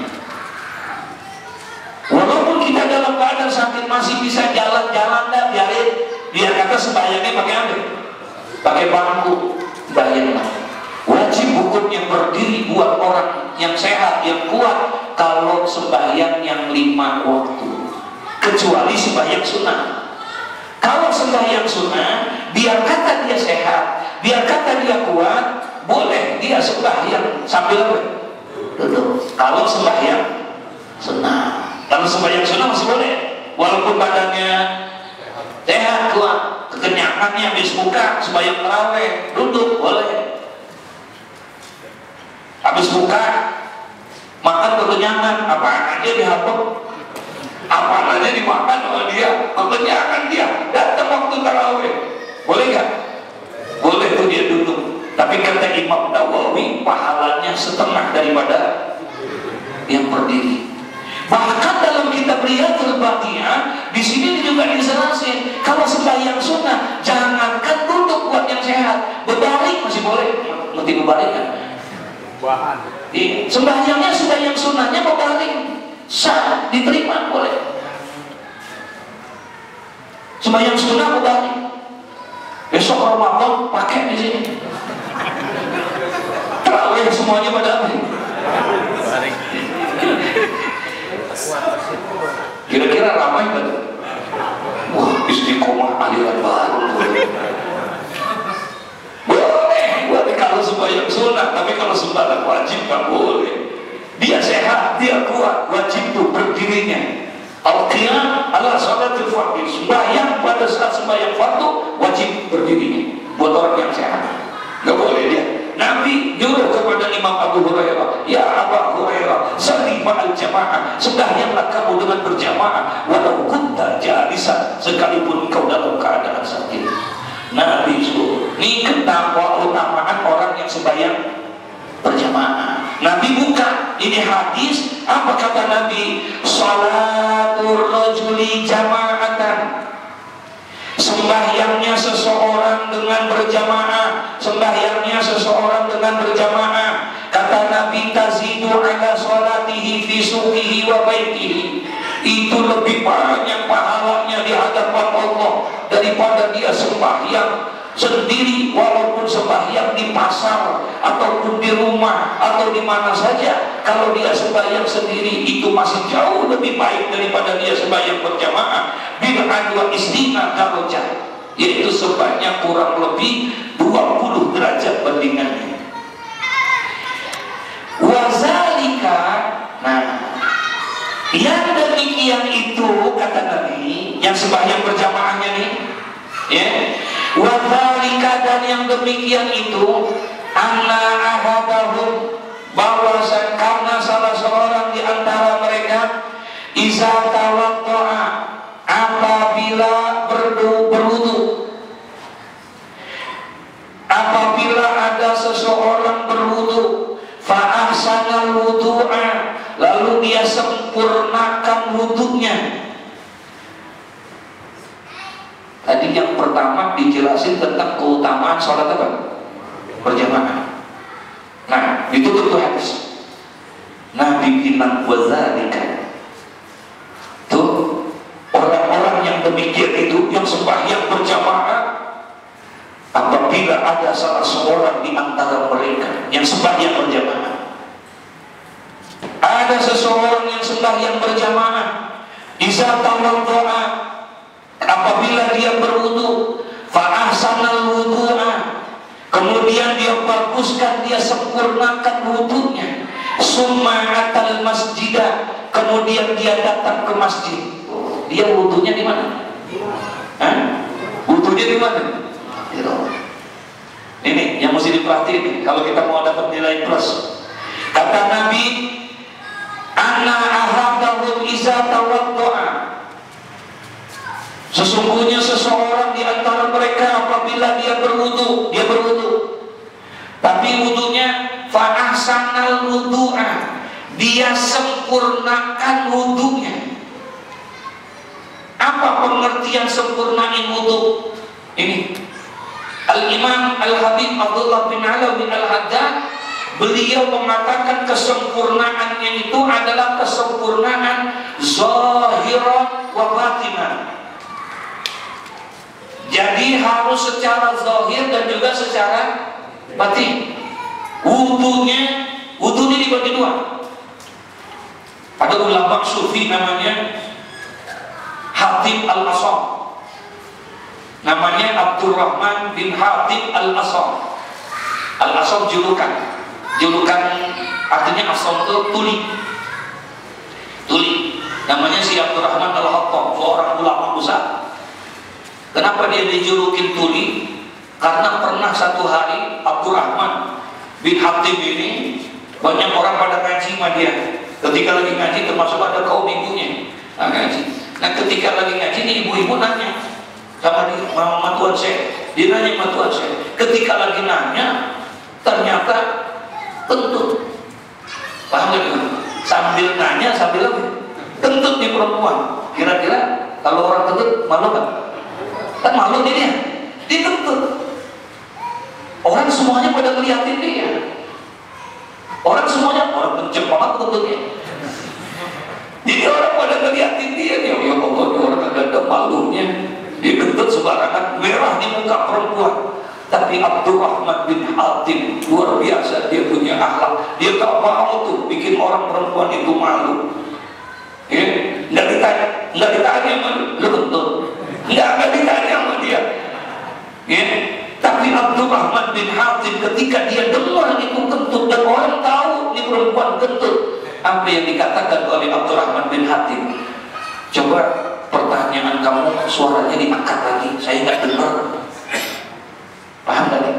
Walaupun kita dalam keadaan sakit masih bisa jalan-jalan, dan biarin. Dia kata sembahyangnya pakai apa? Pakai bangku. Bayanglah. Wajib hukumnya berdiri buat orang yang sehat, yang kuat, kalau sembahyang yang 5 waktu, kecuali sembahyang sunnah. Kalau sembahyang sunnah, biar kata dia sehat, biar kata dia kuat, boleh dia sembahyang sambil duduk. Kalau sembahyang sunnah, kalau sembahyang sunnah masih boleh, walaupun badannya sehat, kuat, kekenyangannya habis buka, sembahyang tarawih, duduk boleh. Habis buka, makan kekenyangan, apaan aja dihapus, apaan aja dimakan oleh dia, kekenyangan dia, datang waktu tarawih, boleh nggak? Boleh tuh dia duduk. Tapi kata Imam Nawawi, pahalanya setengah daripada yang berdiri. Bahkan dalam kitab Riyadhul Baqiyah, di sini juga dijelasin, kalau sembahyang sunnah, jangankan duduk buat yang sehat, berbalik masih boleh, mesti berbalik kan? Sembahyangnya sembahyang sunnahnya berbalik, sah, diterima, boleh. Sembahyang sunnah berbalik. Besok Ramadan pakai di sini. Tarawih semuanya pada apa? Kira-kira ramai kan? Wah, istiqomah aliran baru. Boleh kalau sembahyang sunnah, tapi kalau sembahyang wajib nggak boleh. Dia sehat, dia kuat, wajib tuh berdirinya. Al-qiyam ala salatul fardhi, sembahyang pada saat sembahyang fardu wajib berdirinya buat orang yang sehat. Nggak boleh dia. Nabi nyuruh kepada Imam Abu Hurairah, ya Abu Hurairah, sholli ma'al jamaah, sembahyanglah kamu dengan berjamaah, walau kunta jalisan, sekalipun engkau dalam keadaan sakit. Nabi suruh. Ini keutamaan orang yang sembahyang berjamaah. Nabi buka, ini hadis, apa kata Nabi? Sholatul rajuli jama'atan, sembahyangnya seseorang dengan berjamaah, sembahyangnya seseorang dengan berjamaah, kata Nabi, tazidu ala sholatihi fi suqihi wa baitihi, itu lebih banyak pahalanya di hadapan Allah daripada dia sembahyang sendiri, walaupun sembahyang di pasar ataupun di rumah atau di mana saja. Kalau dia sembahyang sendiri itu masih jauh lebih baik daripada dia sembahyang berjamaah. Bil adwa istina darajat, yaitu sebanyak kurang lebih 20 derajat bandingannya. Wazalika, nah yang demikian itu kata Nabi, yang sembahyang berjamaahnya nih, ya. Wadzalika, dan yang demikian itu, anna ahadahum, bahwasan karena salah seorang di antara mereka, iza tawaddo'a, apabila berwudu, apabila ada seseorang berwudu, fa ahsanal wudu'a, lalu dia sempurnakan wudunya. Tadi yang pertama dijelasin tentang keutamaan sholat apa? Berjamaah. Nah, ditutup tuh hadis. Nabi bilang wazalika. Tuh, orang-orang yang demikian itu, yang sembahyang berjamaah, apabila ada salah seorang di antara mereka yang sembahyang berjamaah, ada seseorang yang sembahyang berjamaah, iza tawaddo'a, apabila dia berwudu, fa ahsanal wudu'a, kemudian dia baguskan, dia sempurnakan wudunya, summa atal masjidah, kemudian dia datang ke masjid, dia wudunya di mana? Wudunya di mana? Ini yang mesti diperhatiin kalau kita mau dapat nilai plus. Kata Nabi, ana ahadahum iza tawaddo'a, sesungguhnya seseorang di antara mereka apabila dia berwudu, tapi wudunya fa ahsanal wudu'a, dia sempurnakan wudunya. Apa pengertian sempurnain wudu? Ini Al-Imam Al-Habib Abdullah bin Alawi Al-Haddad, beliau mengatakan kesempurnaannya itu adalah kesempurnaan zahiran wa batinan. Jadi harus secara zahir dan juga secara batin. Wudu ini dibagi dua. Ada ulama sufi namanya Hatib Al-Asam, namanya Abdurrahman bin Hatib Al-Asam. Al-Asam julukan artinya asam itu tuli. Namanya si Abdurrahman Al-Hattab, seorang ulama besar. Kenapa dia dijulukin tuli? Karena pernah satu hari Abdurrahman bin Hatib ini, banyak orang pada ngaji sama dia. Ketika lagi ngaji, termasuk ada kaum ibunya ngaji. Nah ketika lagi ngaji nih, ibu-ibu nanya sama dia, mama tuan saya, dia nanya sama tuan saya. Ketika lagi nanya, ternyata kentut. Paham gak? Sambil nanya sambil lagi kentut nih perempuan. Kira-kira kalau orang kentut malu kan? Kan malu dia kentut. Orang semuanya pada ngeliatin dia. Orang kenceng banget kentutnya. Jadi orang pada ngeliatin dia nih, ya Allah, dia orang agak ada malunya. Dia kentut sembarangan, merah di muka perempuan. Tapi Abdurrahman bin Hatib luar biasa, dia punya akhlak. Dia tak mau tuh bikin orang perempuan itu malu. Ya, nggak ditanya sama lu kentut, nggak ditanya sama dia. Ya, tapi Abdurrahman bin Hatib ketika dia dengar itu kentut dan orang tahu ini perempuan kentut, apa yang dikatakan oleh Abdurrahman bin Hatib? Coba pertanyaan kamu suaranya diangkat lagi, saya nggak dengar. Paham tadi?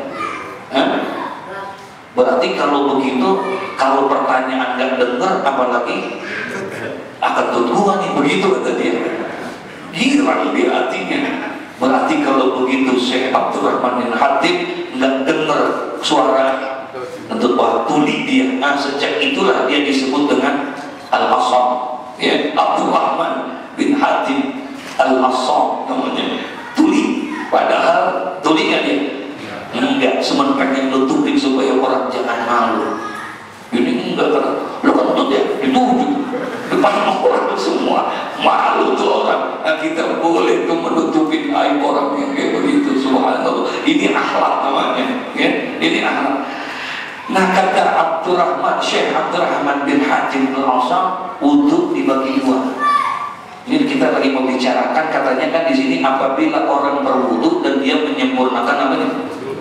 Berarti kalau begitu, kalau pertanyaan nggak dengar, apalagi akan tuduhan nih, begitu kata dia. Girang di hatinya. Berarti kalau begitu Syekh Abdurrahman bin Hatib nggak dengar suara untuk tuli dia. Nah sejak itulah dia disebut dengan Al-Asam. Ya, Abdurrahman bin Hatib Al-Asam namanya, tuli. Padahal tulinya dia enggak, cuma pengen nutupin supaya orang jangan malu. Ini enggak, karena lo kan tutup ya, ditutup depan orang semua, malu tuh orang. Nah, kita boleh tuh menutupin aib orang yang kayak begitu. Subhanallah, ini akhlak namanya, ya, ini akhlak. Nah kata Syekh Abdurrahman bin Hatib Al-Asam, wudu dibagi dua. Ini kita lagi membicarakan, katanya kan di sini apabila orang berwudu dan dia menyempurnakan apa nih?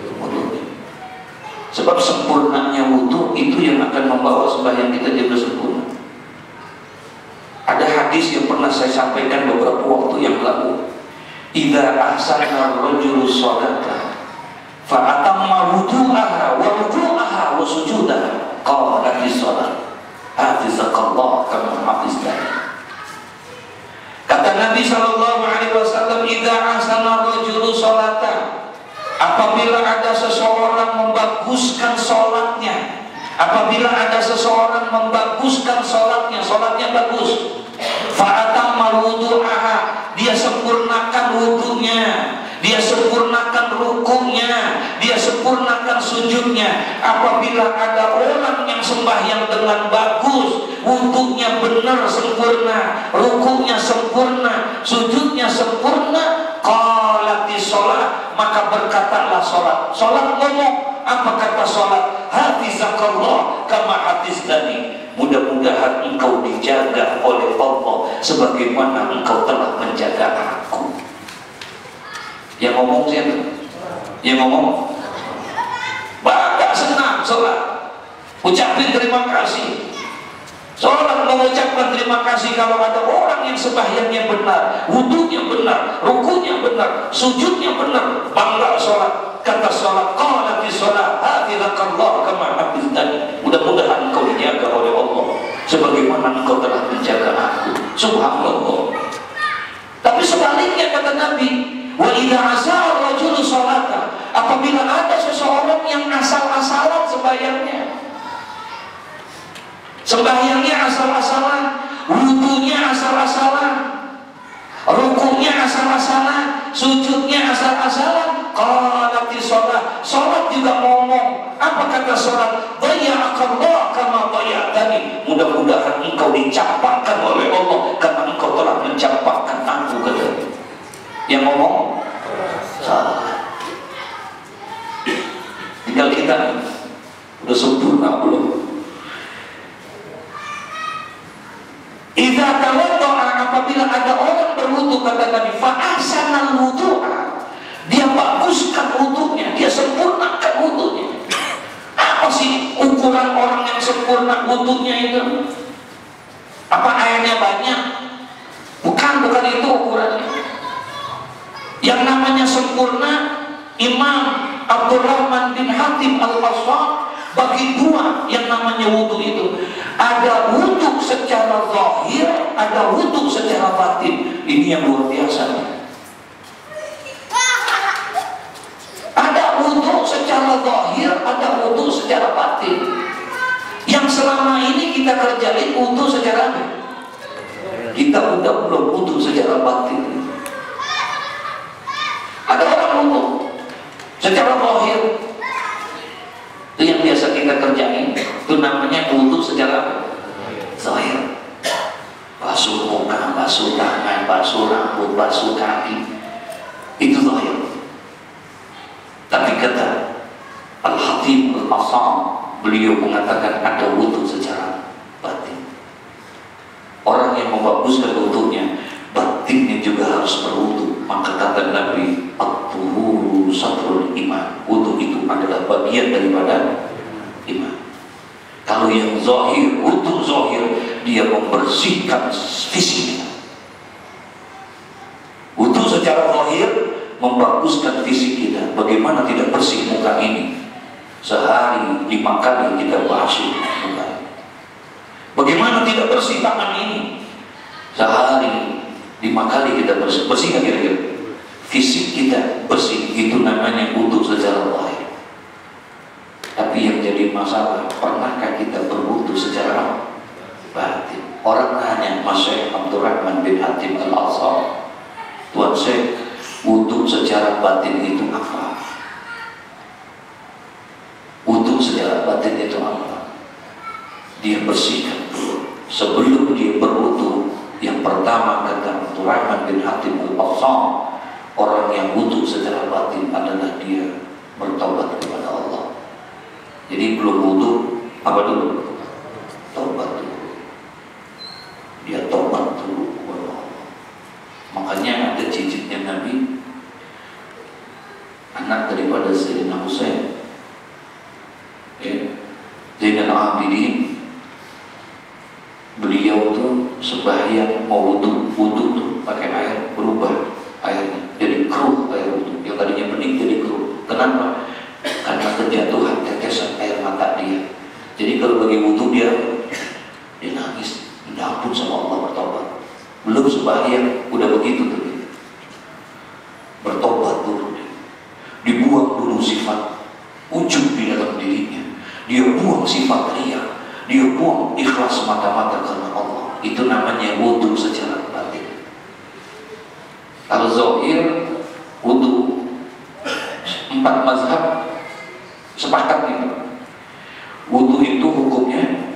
Sebab sempurnanya wudu itu yang akan membawa sembahyang kita jadi sempurna. Ada hadis yang pernah saya sampaikan beberapa waktu yang lalu. Idza ahsana ar-rajulu sholata fa atamma wudu'aha wa ruku'aha wa sujudaha qala fi shalah hafizakallah kama hafiztani. Kata Nabi sallallahu alaihi wasallam, idza ahsana ar-rajulu sholata, apabila ada seseorang membaguskan sholatnya, apabila ada seseorang membaguskan sholatnya bagus, fa'atamma wudu'aha, dia sempurnakan wudunya, dia sempurnakan rukunya, dia sempurnakan sujudnya. Apabila ada orang yang sembahyang dengan bagus, wudunya benar sempurna, rukunya sempurna, sujudnya sempurna, qalati sholat, maka berkatalah sholat. Sholat ngomong, apa kata sholat? Hafizakallah kama hafiztani. Mudah-mudahan engkau dijaga oleh Allah sebagaimana engkau telah menjaga aku. Yang ngomong siapa? Yang ngomong bangga, senang sholat, ucapin terima kasih. Seorang mengucapkan terima kasih kalau ada orang yang sembahyangnya benar, wudunya benar, rukunya benar, sujudnya benar, bangga sholat. Kata sholat, qalati sholat, hafizakallah kama hafiztani. Mudah-mudahan engkau dijaga oleh Allah sebagaimana engkau telah menjaga aku. Subhanallah. Tapi sebaliknya kata Nabi, wa idza asaa rajulu sholata, apabila ada seseorang yang asal-asalan sembahyangnya asal-asalan, wudunya asal-asalan, rukunya asal-asalan, sujudnya asal-asalan, qalati sholat, sholat juga ngomong. Apa kata sholat? Dhayya'akallah kama dhayya'tani. Mudah-mudahan engkau dicampakkan oleh Allah karena engkau telah mencampakkan aku, katanya. Yang ngomong salah. Tinggal kita udah sempurna belum? Idza tawadda'a, apabila ada orang berwudu, kata Nabi, fa ahsanal wudu'a, dia baguskan wudunya, dia sempurnakan wudunya. Apa sih ukuran orang yang sempurna wudunya itu? Apa airnya banyak? Bukan itu ukurannya. Yang namanya sempurna, Imam Abdurrahman bin Hatim Al-Aswad bagi dua yang namanya wudu itu. Ada wudu secara zahir, ada wudu secara batin. Ini yang luar biasa. Ada wudu secara zahir, ada wudu secara batin. Yang selama ini kita kerjain wudu secara apa? Kita udah belum wudu secara batin. Ada orang wudu secara zahir, itu yang biasa kita kerjain, itu namanya wudu secara zahir. Basuh muka, basuh tangan, basuh rambut, basuh kaki, itu zahir. Tapi kata Al-Hatib Al-Asam, beliau mengatakan ada wudu secara batin. Orang yang membaguskan wudunya, batinnya juga harus berwudu. Maka kata Nabi, at-tuhuru satrul iman. Wudu itu adalah bagian daripada iman. Kalau yang zahir, wudu zahir, dia membersihkan fisik. Wudu secara zahir membaguskan fisik kita. Bagaimana tidak bersih muka ini? Sehari 5 kali kita basuh muka. Bagaimana tidak bersih tangan ini? Sehari 5 kali kita bersih. Bersih kan kira-kira? Fisik kita bersih, itu namanya wudu secara zahir. Tapi yang jadi masalah, pernahkah kita berwudu secara batin? Orang nanya Mas Syekh Abdurrahman bin Hatim Al-Asam, Tuan Syekh, wudu secara batin itu apa? Wudu secara batin itu apa? Dia bersihkan dulu. Sebelum dia berwudu, yang pertama kata Abdurrahman bin Hatim Al-Asam, orang yang wudu secara batin adalah dia bertobat kepada Allah. Jadi belum wudu, apa dulu? Tobat dulu. Dia tobat dulu kepada Allah. Makanya ada cicitnya Nabi, anak daripada Sayyidina Husain, Zainal Abidin. Beliau tuh sembahyang mau wudu tuh pakai air, berubah airnya jadi keruh, air wudu yang tadinya bening jadi keruh. Kenapa? Karena kejatuhan tetesan air mata dia. Jadi kalau bagi wudu dia nangis, minta ampun sama Allah, bertobat. Belum sembahyang udah begitu tuh dia. Bertobat dulu dia. Dibuang dulu sifat ujub di dalam dirinya. Dia buang sifat riya. Dia buang ikhlas mata-mata karena Allah. Itu namanya wudu secara batin. Kalau zahir wudu, 4 mazhab sepakat nih. Wudu itu hukumnya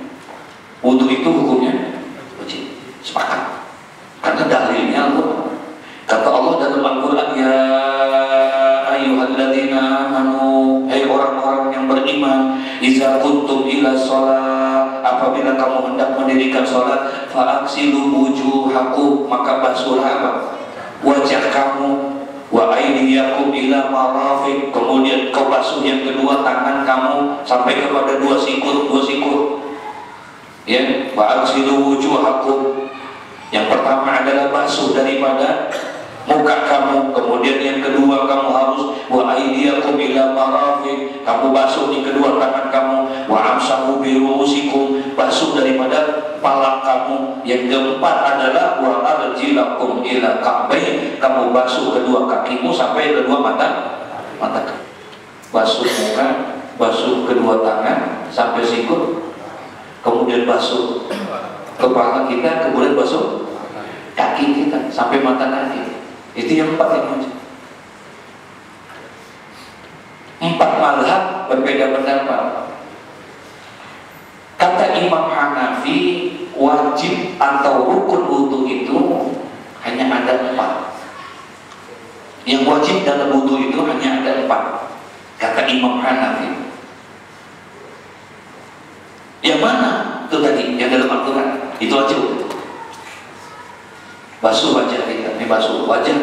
wajib. Sepakat. Karena dalilnya Allah. Kata Allah dalam Al-Quran, ya ayyuhalladzina amanu, hai orang-orang yang beriman, iza kuntum ila sholat, apabila kamu hendak mendirikan sholat, fa'aksilu wujuhakum, maka basuhlah apa? Wajah kamu, wa aydiyakum ila marafiq, kemudian kau basuh yang kedua tangan kamu sampai kepada dua sikur. Ya, wa'agsilu wujuhakum. Yang pertama adalah basuh daripada muka kamu. Kemudian yang kedua kamu harus wa aydiyakum ila marafiq, kamu basuh di kedua tangan kamu. Wa amsahu bi ru'usikum, basuh daripada kepala kamu. Yang keempat adalah wa arjilakum ila ka'bayn, kamu basuh kedua kakimu sampai kedua mata kamu. Basuh muka, basuh kedua tangan sampai sikut, kemudian basuh kepala kita, kemudian basuh kaki kita sampai mata kaki. Itu yang empat yang wajib. Empat mazhab berbeda pendapat. Kata Imam Hanafi, wajib atau rukun wudu itu hanya ada empat. Yang wajib dalam wudu itu hanya ada empat. Kata Imam Hanafi. Yang mana? Itu tadi yang dalam Al-Quran. Itu wajib. Basuh wajah kita, ini basuh wajah,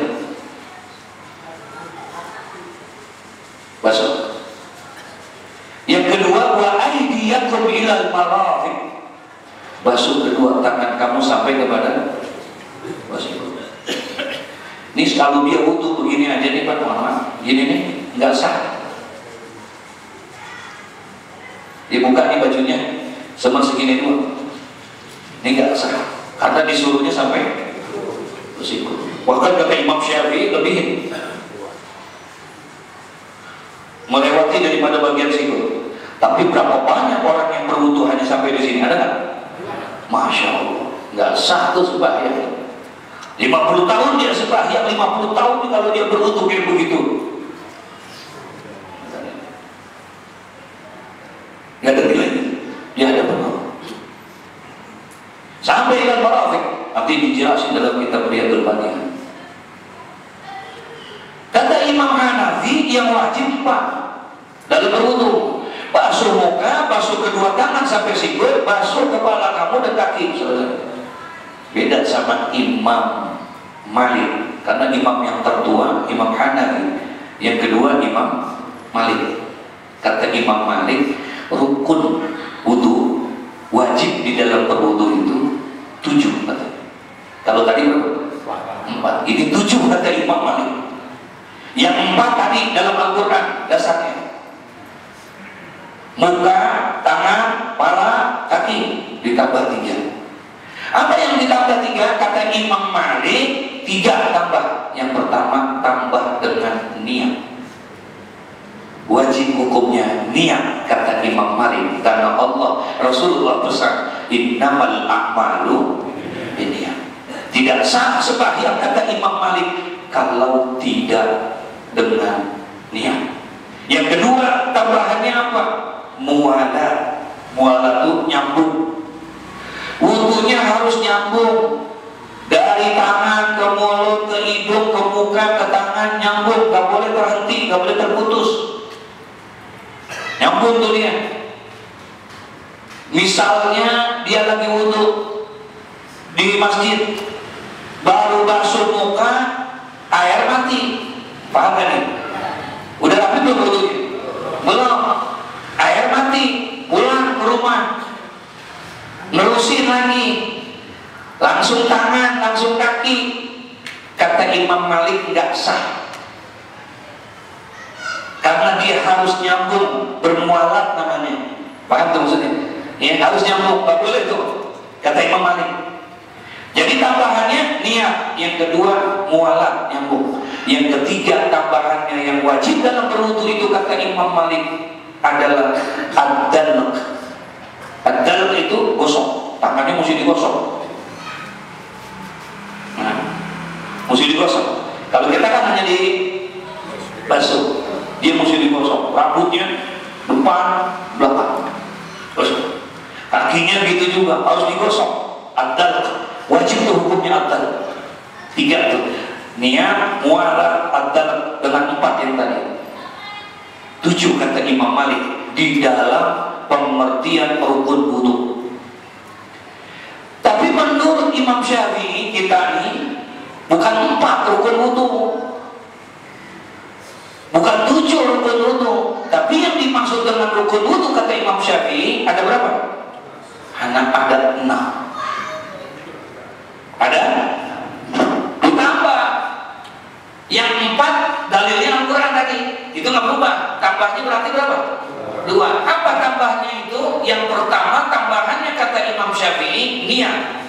basuh. Yang kedua, wa aydiyakum ilal marafiq, basuh kedua tangan kamu sampai kepada basuh. Ini kalau dia wudu begini aja nih Pak, mohon gini nih, nggak sah. Dibuka nih bajunya, cuma segini dulu, ini nggak sah, karena disuruhnya sampai bersiku. Bahkan kata Imam Syafi'i lebih melewati daripada bagian siku. Tapi berapa banyak orang yang berwudu hanya sampai di sini, ada nggak? Masya Allah, nggak sah tuh sembahyang. 50 tahun dia sembahyang, 50 tahun kalau dia berwudu kayak begitu, nggak ada nilainya. Dia ada benar. Sampai dengan marafiq. Nanti dijelasin dalam kitab Riyadhul Balighin. Kata Imam Hanafi, yang wajib Pak dalam berwudu, basuh muka, basuh kedua tangan sampai sikut, basuh kepala kamu dan kaki. Beda sama Imam Malik, karena imam yang tertua Imam Hanafi, yang kedua Imam Malik. Kata Imam Malik, rukun wudu wajib di dalam berwudu itu 7 kata. Kalau tadi berapa? 4. Ini 7 kata Imam Malik. Yang 4 tadi dalam Al-Quran dasarnya. Muka, tangan, kepala, kaki, ditambah 3. Apa yang ditambah 3? Kata Imam Malik, 3 tambah. Yang pertama tambah dengan niat. Wajib hukumnya niat, kata Imam Malik, karena Allah Rasulullah pesan innamal a'malu binniyat. Tidak sah sembahyang, kata Imam Malik, kalau tidak dengan niat. Yang kedua tambahannya apa? Muwalat. Muwalat itu nyambung. Wudunya harus nyambung dari tangan ke mulut, ke hidung, ke muka, ke tangan, nyambung, gak boleh terhenti, gak boleh terputus. Nyambung tuh dia. Misalnya dia lagi wudu di masjid, baru basuh muka, air mati, paham gak nih? Udah rapi belum wudunya? Belum. Air mati, pulang ke rumah, nerusin lagi, langsung tangan, langsung kaki. Kata Imam Malik nggak sah, karena dia harus nyambung, bermualat namanya. Paham tuh maksudnya? Ya, harus nyambung, nggak boleh tuh, kata Imam Malik. Jadi tambahannya niat, yang kedua mualat, nyambung. Yang ketiga tambahannya yang wajib dalam berwudu itu, kata Imam Malik, adalah ad-dalq. Ad-dalq itu gosok, tangannya mesti digosok. Nah, mesti digosok. Kalau kita kan hanya di basuh, dia mesti digosok. Rambutnya depan, belakang, gosok. Kakinya gitu juga harus digosok. Ad-dalq. Wajib tuh hukumnya ad-dalq. 3 tuh, niat, mualat, ad-dalq, dengan 4 yang tadi. 7 kata Imam Malik di dalam pengertian rukun wudu. Tapi menurut Imam Syafi'i kita ini bukan 4 rukun wudu, bukan 7 rukun wudu, tapi yang dimaksud dengan rukun wudu kata Imam Syafi'i ada berapa? Hanya ada ada 6. Ada ditambah yang 4 dalilnya Al-Quran tadi, itu nggak berubah. Tambahnya berarti berapa? 2. Apa tambahnya itu? Yang pertama tambahannya kata Imam Syafi'i niat.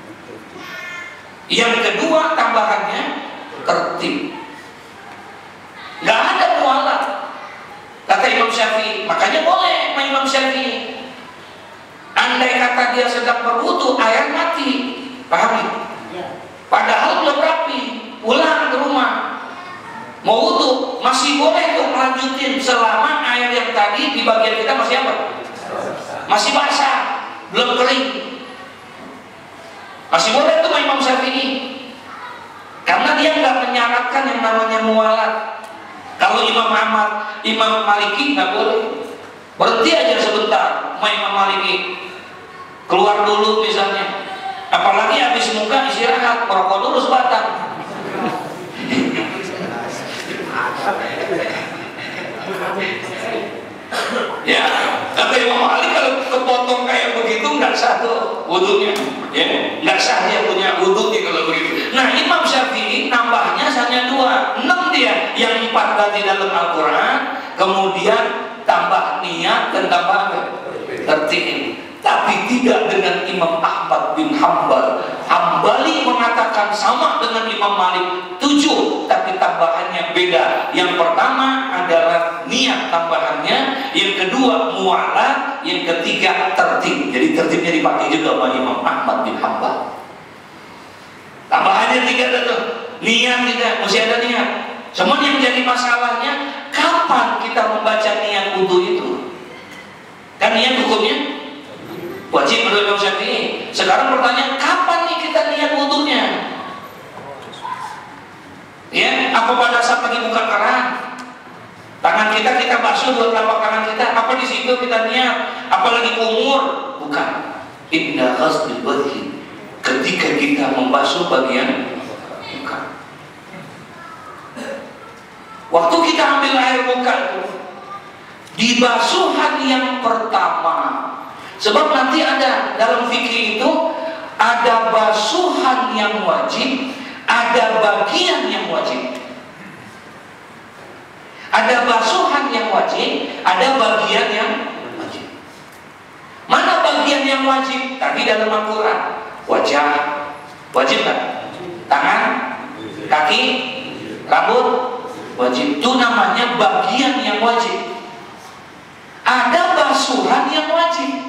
Yang kedua tambahannya tertib. Nggak ada mualat kata Imam Syafi'i. Makanya boleh Imam Syafi'i. Andai kata dia sedang berwudu, air mati, paham? Padahal belum rapi, pulang ke rumah mau wudu, masih boleh tuh melanjutin selama air yang tadi di bagian kita masih apa? Masih basah, belum kering. Masih boleh tuh Imam Syafi'i, karena dia nggak menyarankan yang namanya mualat. Kalau Imam Ahmad, Imam Maliki nggak boleh. Berhenti aja sebentar, Imam Maliki keluar dulu misalnya. Apalagi habis muka istirahat, merokok dulu sebatang. Ya, kata Imam Malik kalau kepotong kayak begitu nggak sah tuh wudunya, ya nggak sah dia punya wudunya kalau begitu. Nah Imam Syafi'i nambahnya hanya 2, 6 dia, yang 4 tadi dalam Al-Quran, kemudian tambah niat dan tambah tertib. Tapi tidak dengan Imam Ahmad bin Hanbal. Hambali mengatakan sama dengan Imam Malik 7, tapi tambahannya beda. Yang pertama adalah niat tambahannya, yang kedua mualah, yang ketiga tertib. Jadi tertibnya dipakai juga oleh Imam Ahmad bin Hanbal. Tambahannya 3 tuh, niat tidak, mesti ada niat. Semua yang jadi masalahnya kapan kita membaca niat wudu itu? Kan niat hukumnya wajib menurut Imam Syafi'i. Sekarang pertanyaan, kapan nih kita niat wudunya? Ya, apa pada saat lagi buka keran? Tangan kita basuh buat telapak tangan kita, apa di situ kita niat? Apalagi kumur? Bukan. Inna ghasbil wajhi, ketika kita membasuh bagian muka. Waktu kita ambil air muka itu, di basuhan yang pertama. Sebab nanti ada dalam fikih itu ada basuhan yang wajib, ada bagian yang wajib. Ada basuhan yang wajib, ada bagian yang wajib. Mana bagian yang wajib? Tadi dalam Al-Quran, wajah wajib kan? Tangan, kaki, rambut wajib. Itu namanya bagian yang wajib. Ada basuhan yang wajib.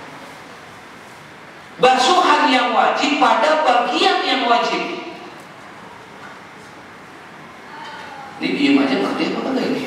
Basuhan yang wajib pada bagian yang wajib. Ini diem aja ngerti apa enggak ini?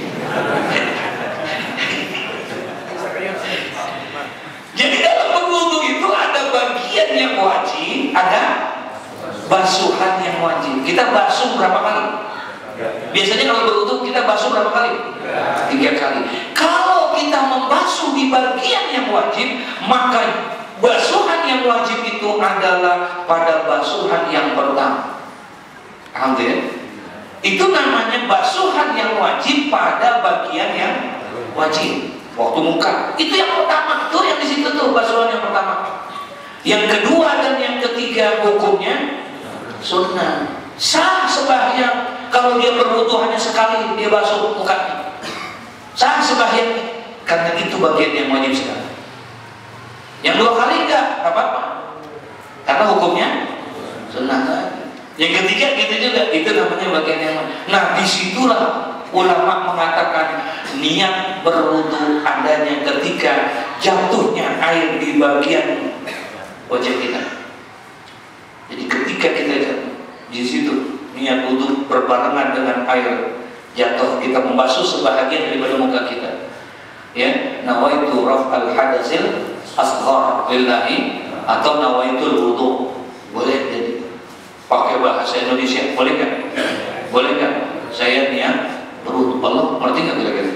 Jadi dalam berwudu itu ada bagian yang wajib, ada basuhan yang wajib. Kita basuh berapa kali? Biasanya kalau berwudu kita basuh berapa kali? 3 kali. Kalau kita membasuh di bagian yang wajib, maka basuhan yang wajib itu adalah pada basuhan yang pertama. Alhamdulillah. Itu namanya basuhan yang wajib pada bagian yang wajib. Waktu muka, itu yang pertama. Itu yang di situ tuh basuhan yang pertama. Yang kedua dan yang ketiga hukumnya sunnah. Sah sembahyang kalau dia berwudu hanya sekali dia basuh mukanya. Sah sembahyang karena itu bagian yang wajib sekali. Yang 2 kali enggak apa-apa, karena hukumnya sunnah. Yang ketiga gitu juga, itu namanya bagian yang. Nah disitulah ulama mengatakan niat berwudu adanya ketika jatuhnya air di bagian wajah kita. Jadi ketika kita jatuh di situ, niat wudu berbarengan dengan air jatuh, kita membasuh sebahagian daripada muka kita. Ya, nawaitu raf'al hadasil asghar lillahi, atau nawaitul wudu. Boleh jadi pakai bahasa Indonesia, boleh kan? Boleh kan? Saya niat berwudu. Allah ngerti nggak kira-kira?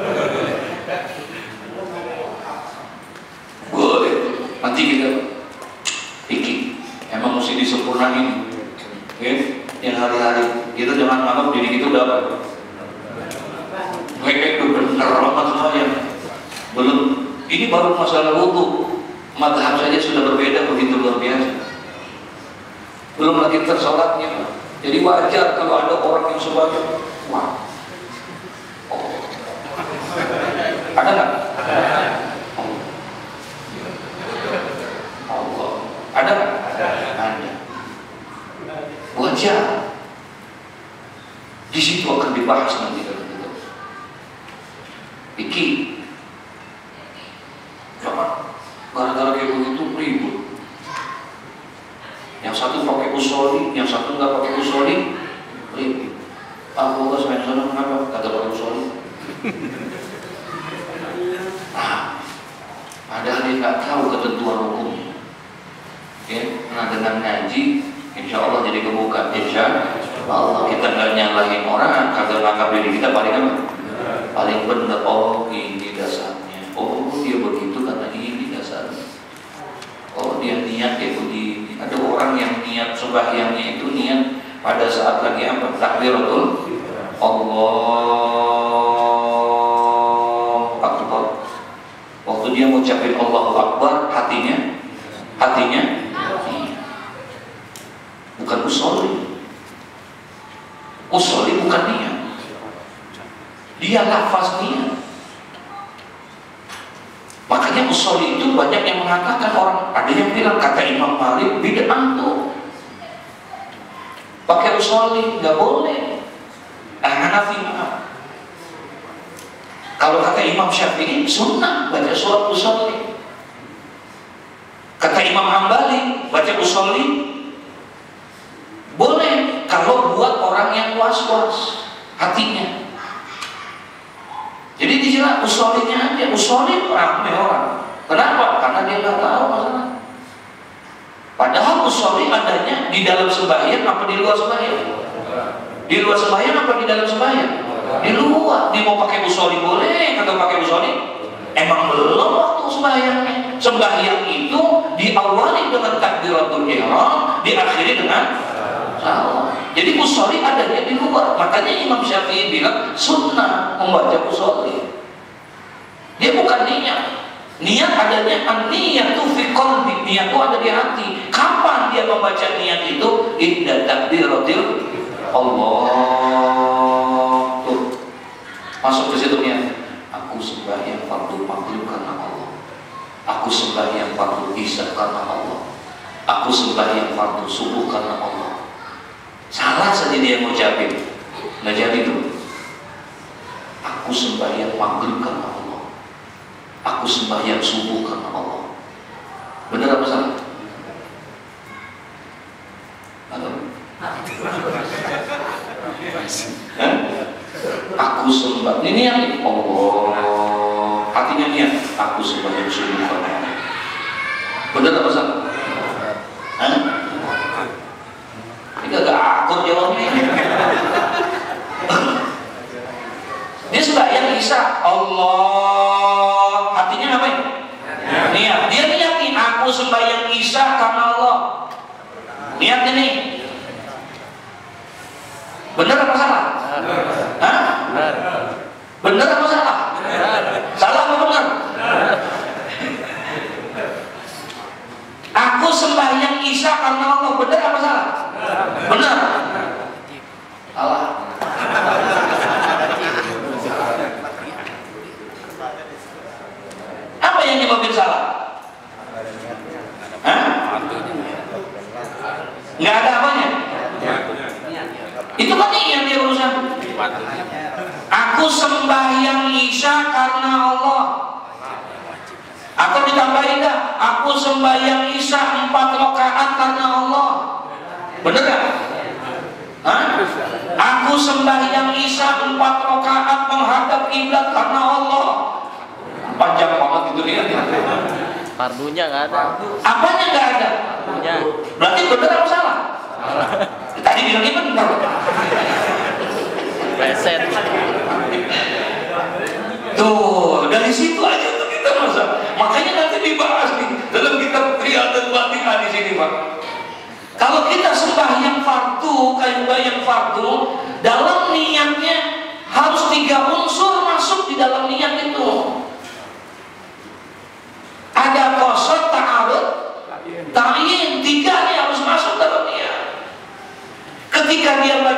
Boleh. Nanti kita pikir emang mesti disempurnain, ya? Yang hari-hari kita jangan anggap diri kita udah apa? Mereka itu benar banget semua yang belum. Ini baru masalah wudu. Mazhab saja sudah berbeda. luar biasa. Belum lagi tersolatnya, Pak. Jadi wajar kalau ada orang yang sebagian, wah, oh. Ada nggak? Allah, ada nggak? Ada. Wajar. Di situ akan dibahas nanti dalam kitab. Iki, jangan gara-gara kayak begitu ribut. Yang satu pakai usoli, yang satu nggak pakai usoli, ribut. Aku nggak sampai sana kenapa? Kagak pakai usoli. Padahal dia nggak tahu ketentuan hukumnya. Ya, nah dengan ngaji, insya Allah jadi kebuka. Insya Allah kita nggak nyalahin orang, kagak nganggap diri kita paling apa? Paling benar. Oh ini dasarnya. Oh dia begitu karena ini dasarnya. Oh dia niat ya begini. Ada orang yang niat sembahyangnya itu niat pada saat lagi apa? Takbiratul Allah Akbar. Waktu dia mengucapkan Allahu Akbar, hatinya bukan usoli. Usoli bukan niat. Dia lafaz niat. Makanya usoli itu banyak yang mengatakan, orang ada yang bilang kata Imam Malik bid'ah tuh. Pakai usoli nggak boleh. Hanafi maaf. Kalau kata Imam Syafi'i sunnah baca surat usoli. Kata Imam Hambali baca usoli boleh kalau buat orang yang was-was hatinya. Jadi dijelas usolinya aja, usoli ramai orang. Kenapa? Karena dia nggak tahu masalah. Padahal usoli adanya di dalam sembahyang apa di luar sembahyang? Di luar sembahyang apa di dalam sembahyang? Di luar. Dia mau pakai usoli boleh, kagak pakai usoli? Emang belum waktu sembahyangnya. Sembahyang itu diawali dengan takbiratul ihram, diakhiri dengan salam. Jadi usoli adanya di luar. Makanya Imam Syafi'i bilang sunnah membaca usoli. Dia bukan niat. Niat adanya an-niyatu fi qalbi. Niat itu ada di hati. Kapan dia membaca niat itu? Inda takbiratul Allah. Tuh. Masuk ke situ niat. Aku sembahyang fardu maghrib karena Allah. Aku sembahyang fardu isya karena Allah. Aku sembahyang fardu subuh karena Allah. Salah saja dia mau ucapin, nggak jadi tuh. Aku sembahyang maghrib karena Allah. Aku sembahyang subuh karena Allah. Benar apa salah? Halo? Aku sembah. Ini niat Allah. Hatinya niat. Aku sembahyang subuh karena Allah. Benar apa salah? Hah? Ini agak akut jawabnya. Dia sembahyang isya Allah, hatinya apa ya? Niat. Dia niatin aku sembahyang isya karena Allah. Niat ini. Benar apa salah? Hah? Benar apa salah? Salah apa benar? Aku sembahyang isya karena Allah. Benar apa salah? Benar. Salah. Apa yang nyebabin salah? Hah? Nggak ada apanya? Itu kan yang dia urusan. Aku sembahyang isya karena Allah. Atau ditambahin dah, aku sembahyang isya 4 rakaat karena Allah. Bener gak? Hah? Aku sembahyang isya 4 rakaat menghadap kiblat karena Allah. Panjang banget itu dia. Fardunya nggak ada. Apanya nggak ada? Fardunya. Berarti bener atau salah? Tadi bilangnya bener. Reset. Tuh, dari situ aja tuh kita masa. Makanya nanti dibahas nih dalam kitab Riyadhul Batinah di sini, Pak. Kalau kita sembahyang fardu, sembahyang fardu, dalam niatnya harus 3 unsur masuk di dalam niat itu. Ada qasad, ta'arud, ta'yin.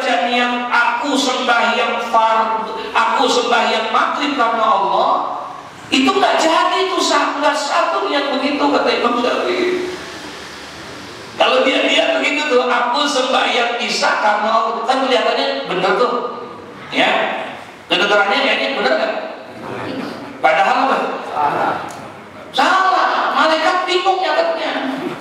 baca niat aku sembahyang fardu, aku sembahyang maghrib karena Allah, itu nggak jadi, itu nggak satu niat begitu kata Imam Syafi'i. Kalau dia begitu tuh, aku sembahyang isya karena Allah, kan kelihatannya benar tuh, ya. Kedengarannya kayaknya benar nggak? Padahal apa? Salah. Malaikat bingung nyatetnya.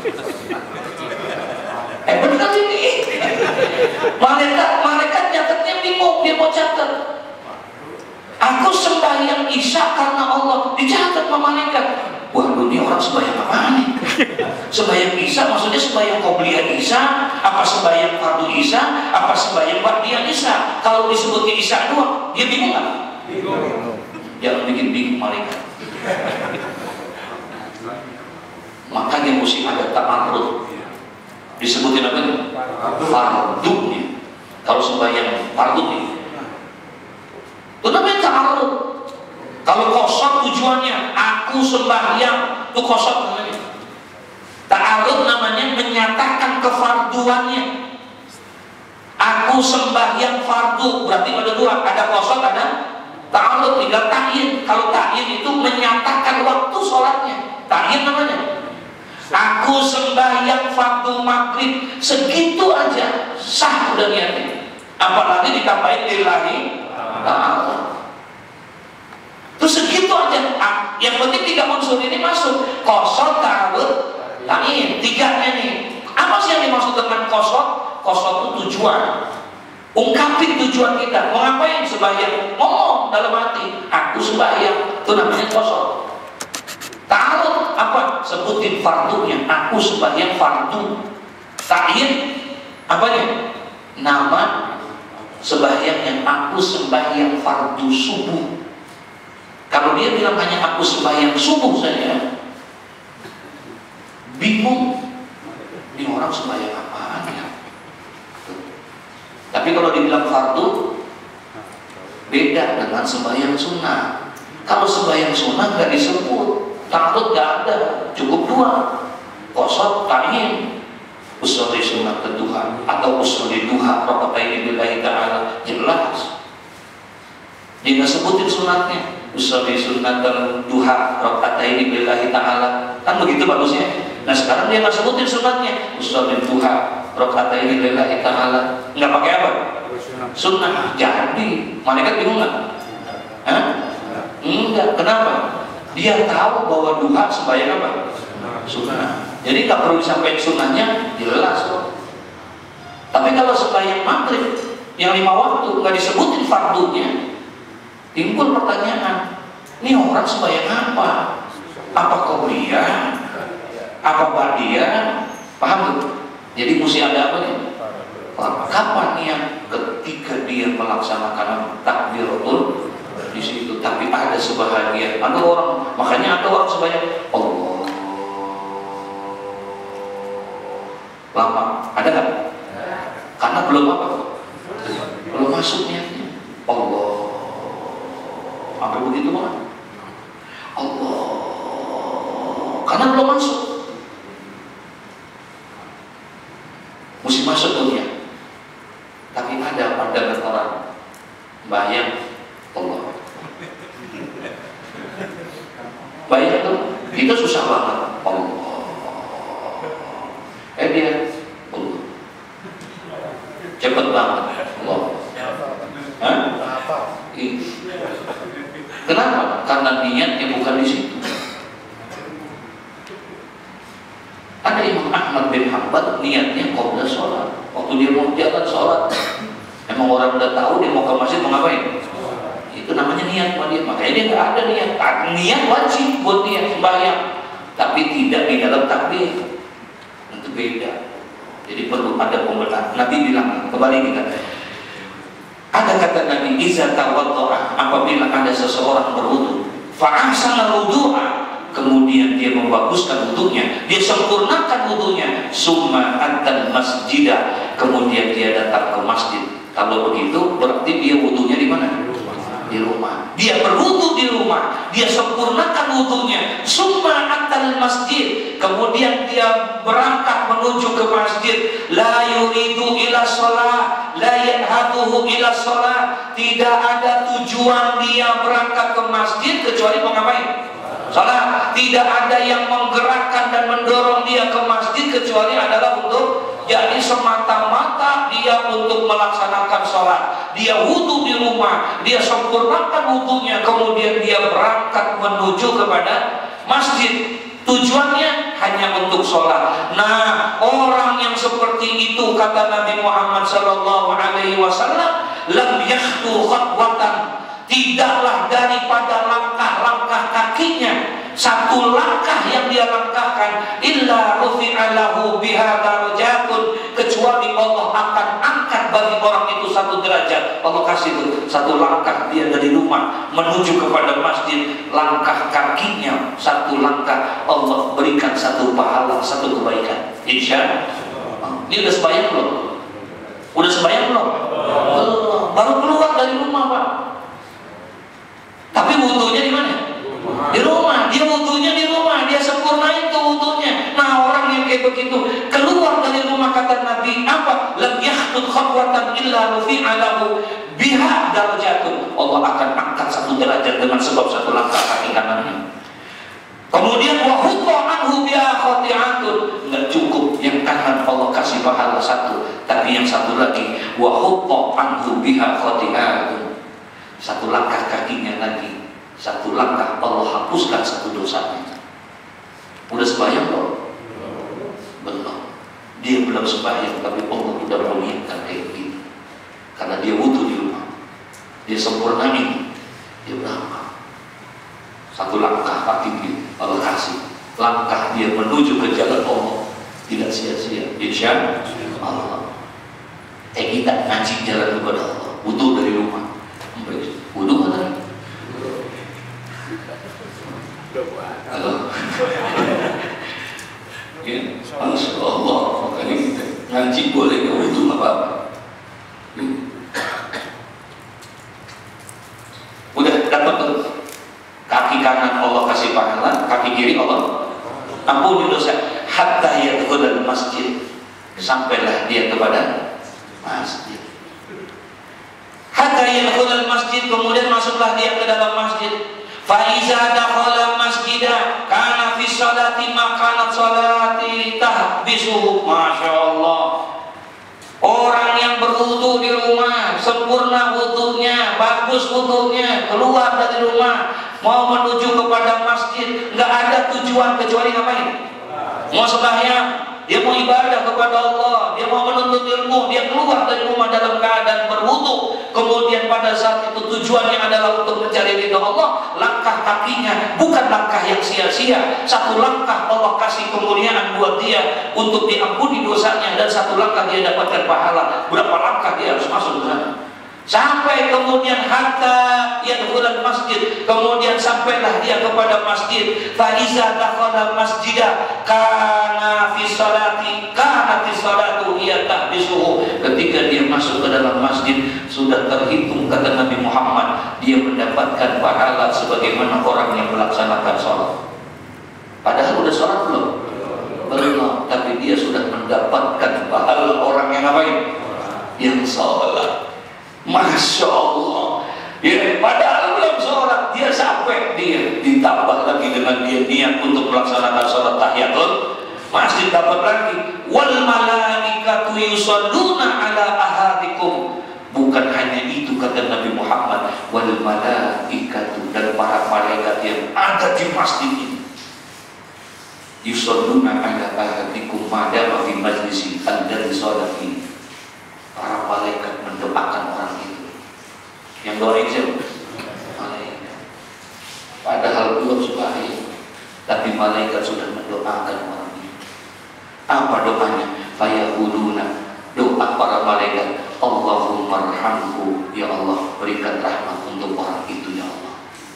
Benar ini. Malaikat nyatetnya bingung, dia mau catat. Aku sembahyang isya karena Allah, dicatat sama malaikat. Waduh, ini orang sembahyang apa nih? Sembahyang isya maksudnya sembahyang qobliyah isya, apa sembahyang fardu isya, apa sembahyang ba'diyah isya? Kalau disebutnya isya doang, dia bingung nggak? Bingung. Jangan bikin bingung malaikat. Makanya mesti ada ta'arud. Disebutin apa nih? Fardunya. Kalau sembahyang fardu nih, itu namanya ta'arud. Kalau qasad tujuannya aku sembahyang, itu qasad namanya. Ta'arud namanya menyatakan kefarduannya. Aku sembahyang fardu, berarti ada dua, ada qasad, ada ta'arud. Tinggal ta'yin. Kalau ta'yin itu menyatakan waktu sholatnya, ta'yin namanya. Aku sembahyang fardu maghrib, segitu aja sah udah niatnya. Apalagi ditambahin lillahi ta'ala. Terus segitu aja. Yang penting 3 unsur ini masuk. Qasad, ta'arud, ta'yin. 3-nya nih. Apa sih yang dimaksud dengan qasad? Qasad itu tujuan. Ungkapin tujuan kita. Mau ngapain? Sembahyang. Ngomong dalam hati. Aku sembahyang. Itu namanya qasad. Ta'arud apa? Sebutin fardunya. Aku sembahyang fardu. Ta'yin apanya? Nama sembahyangnya. Aku sembahyang fardu subuh. Kalau dia bilang hanya aku sembahyang subuh saja, bingung. Ini orang sembahyang apaan ya? Tapi kalau dibilang fardu, beda dengan sembahyang sunnah. Kalau sembahyang sunnah nggak disebut, ta'arud nggak ada, cukup 2, qasad, ta'yin. Usolli sunnat duha atau usolli duha raka'ataini billahi ta'ala, jelas. Dia nggak sebutin sunatnya. Usolli sunnat duha raka'ataini billahi ta'ala, kan begitu bagusnya. Nah sekarang dia nggak sebutin sunatnya. Usolli duha raka'ataini billahi ta'ala, nggak pakai apa? Sunnah. Jadi malaikat bingung nggak? Enggak. Kenapa? Dia tahu bahwa duha sembahyang apa? Sunnah. Jadi nggak perlu disampaikan sunnahnya, jelas kok. Tapi kalau sembahyang maghrib yang 5 waktu nggak disebutin fardunya, timbul pertanyaan, ini orang sembahyang apa? Apa qobliyah? Apa ba'diyah? Paham tuh? Jadi mesti ada apa nih? Kapan niat? Ketika dia melaksanakan takbiratul di situ. Tapi ada sebahagian, ada orang, makanya ada orang sembahyang Allah lama, ada nggak? Karena belum apa? Belum masuk niatnya. Allah, sampai begitu mah? Allah, karena belum masuk. Mesti masuk dunia. Tapi ada pandangan orang bayang Allah. Bayang tuh, kita susah banget. Allah. Dia Allah. Cepet banget Allah. Kenapa? Karena niatnya bukan di situ. Ada Imam Ahmad bin Hanbal niatnya qabla sholat. Waktu dia mau jalan sholat, emang orang udah tahu dia mau ke masjid mau ngapain? Itu namanya niat buat dia. Makanya dia nggak ada niat. Niat wajib buat dia sembahyang, tapi tidak di dalam takbir. Itu beda. Jadi perlu ada pembelaan. Nabi bilang, kembali kita, ada kata Nabi, iza tawaddo'a, apabila ada seseorang berwudu, fa'ahsana wudu'a, kemudian dia membaguskan wudunya, dia sempurnakan wudunya, summa atal masjidah, kemudian dia datang ke masjid. Kalau begitu berarti dia wudunya di mana? Di rumah. Dia berwudu di rumah, sholat, dia sempurnakan wudunya. Summa atal masjid, kemudian dia berangkat menuju ke masjid. La yuridu ila sholat, la yanhaduhu ila sholat. Tidak ada tujuan dia berangkat ke masjid kecuali mau ngapain? Sholat. Tidak ada yang menggerakkan dan mendorong dia ke masjid kecuali adalah untuk, jadi semata-mata dia untuk melaksanakan sholat. Dia wudu di rumah, dia sempurnakan wudunya, kemudian dia berangkat menuju kepada masjid. Tujuannya hanya untuk sholat. Nah, orang yang seperti itu, kata Nabi Muhammad SAW, lam yakhtu khatwatan, tidaklah daripada langkah-langkah kakinya satu langkah yang dia langkahkan, illa rufi'a lahu biha darajatun, kecuali Allah akan angkat bagi orang itu satu derajat. Allah kasih itu satu langkah dia dari rumah menuju kepada masjid, langkah kakinya satu langkah, Allah berikan satu pahala, satu kebaikan. Insya Allah. Ini udah sembahyang belum? Udah sembahyang belum? Baru keluar dari rumah, Pak. Tapi wudunya di mana? Di rumah. Dia wudunya di rumah, dia sempurna itu wudunya. Nah, orang yang kayak begitu keluar dari rumah, kata Nabi apa? Lam yahtut khatwatan illa rufi'a lahu biha darajatun. Allah akan angkat satu derajat dengan sebab satu langkah kaki kanannya. Kemudian wa hutta anhu biha khati'atun. Enggak cukup yang kanan Allah kasih pahala satu, tapi yang satu lagi wa hutta anhu biha khati'atun. Satu langkah kakinya lagi, satu langkah Allah hapuskan satu dosanya. Udah sembahyang belum? Belum. Dia belum sembahyang, tapi Allah sudah mengingatkan kayak gitu. Karena dia wudu di rumah, dia sempurnain, dia berangkat. Satu langkah kaki dia Allah kasih, langkah dia menuju ke jalan Allah tidak sia-sia. Insya Allah. Kita ngaji jalan kepada Allah, wudu dari rumah. Wudu kan? Halo. Ya, Masya Allah. Makanya kita ngaji boleh nggak wudu apa? Udah dapat tuh. Kaki kanan Allah kasih pahala, kaki kiri Allah ampuni dosa. Hatta yadkhulul masjid, sampailah dia kepada masjid. Hatta yadkhulul masjid, kemudian masuklah dia ke dalam masjid. Fa iza dakhala masjidah kana fi sholati ma kanat sholati tahbisuhu. Masya Allah. Orang yang berwudu di rumah, sempurna wudunya, bagus wudunya, keluar dari rumah mau menuju kepada masjid, nggak ada tujuan kecuali ngapain? Mau sembahyang, dia mau ibadah kepada Allah, dia mau menuntut ilmu, dia keluar dari rumah dalam keadaan berwudu. Kemudian pada saat itu tujuannya adalah untuk mencari ridha Allah. Langkah kakinya bukan langkah yang sia-sia. Satu langkah Allah kasih kemuliaan buat dia untuk diampuni dosanya, dan satu langkah dia dapatkan pahala. Berapa langkah dia harus masuk ke sana? Sampai kemudian hatta yadkhulul masjid, kemudian sampailah dia kepada masjid. Fa iza dakhala masjidah kana fi sholati kana fi sholatu hiya tahbisuhu. Ketika dia masuk ke dalam masjid, sudah terhitung kata Nabi Muhammad, dia mendapatkan pahala sebagaimana orang yang melaksanakan sholat. Padahal udah sholat belum? Belum, tapi dia sudah mendapatkan pahala orang yang ngapain? Yang sholat. Masya Allah. Ya, padahal belum sholat, dia sampai, dia ditambah lagi dengan dia niat untuk melaksanakan sholat tahiyatul masjid, dapat lagi wal malaikatu yusalluna ala ahadikum. Bukan hanya itu kata Nabi Muhammad, wal malaikatu, dan para malaikat yang ada di masjid ini yusalluna ala ahadikum madama fi majlisi alladhi sholat ini. Para malaikat mendoakan orang itu. Yang doain siapa? Malaikat. Padahal belum sembahyang, tapi malaikat sudah mendoakan orang itu. Apa doanya? Fayaquluna, doa para malaikat, Allahumma arhamhu, ya Allah berikan rahmat untuk orang itu ya Allah.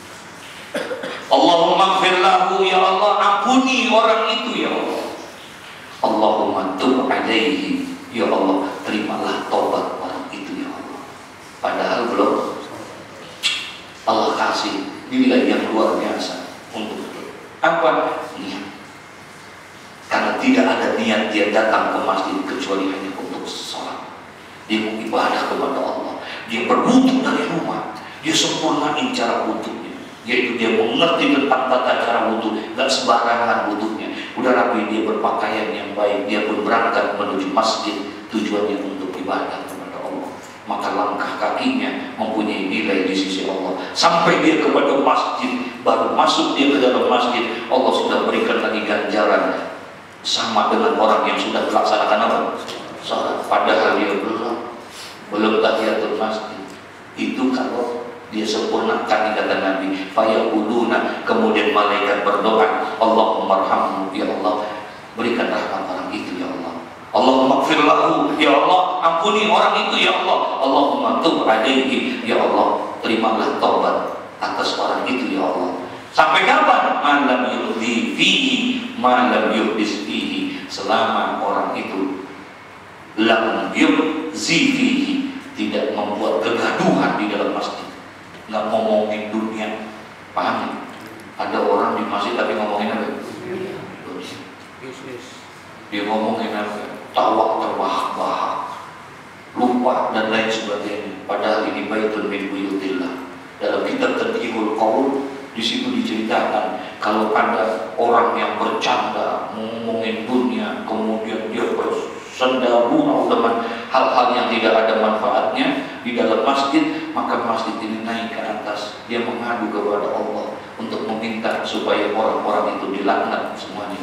Allahumma ighfir lahu, ya Allah ampuni orang itu ya Allah. Allahumma tub alaihi, ya Allah terimalah taubat orang itu ya Allah. Padahal belum Allah kasih nilai yang luar biasa untuk itu. Apa? Niat. Karena tidak ada niat dia datang ke masjid kecuali hanya untuk sholat. Dia mau ibadah kepada Allah. Dia berwudu dari rumah. Dia sempurnain cara wudunya, yaitu dia mengerti tentang tata cara wudu, gak sembarangan wudunya. Udah rapi, dia berpakaian yang baik, dia pun berangkat menuju masjid, tujuannya untuk ibadah kepada Allah. Maka langkah kakinya mempunyai nilai di sisi Allah. Sampai dia kepada masjid, baru masuk dia ke dalam masjid, Allah sudah berikan lagi ganjaran sama dengan orang yang sudah melaksanakan apa? Salat. Padahal dia belum tahiyatul masjid. Itu kalau dia sempurnakan, kata Nabi, fayaquluna, kemudian malaikat berdoa, Allahumma arhamhu, ya Allah, berikan rahmat orang itu ya Allah. Allahumma ighfir lahu, ya Allah, ampuni orang itu ya Allah. Allahumma tub alaihi, ya Allah, terimalah taubat atas orang itu ya Allah. Sampai kapan? Malam yuhdhi fihi, malam yuhdis fihi, selama orang itu lam yuhdzi fihi, tidak membuat kegaduhan di dalam masjid, nggak ngomongin dunia. Paham? Ada orang di masjid tapi ngomongin apa? Dia ngomongin apa? Tawa terbahak-bahak, lupa dan lain sebagainya. Padahal ini baitul min buyutillah. Dalam kitab Tadhibul Qaul, di situ diceritakan kalau ada orang yang bercanda ngomongin dunia, kemudian dia bersendahu dengan hal-hal yang tidak ada manfaatnya di dalam masjid, maka masjid ini naik ke atas. Dia mengadu kepada Allah untuk meminta supaya orang-orang itu dilaknat semuanya.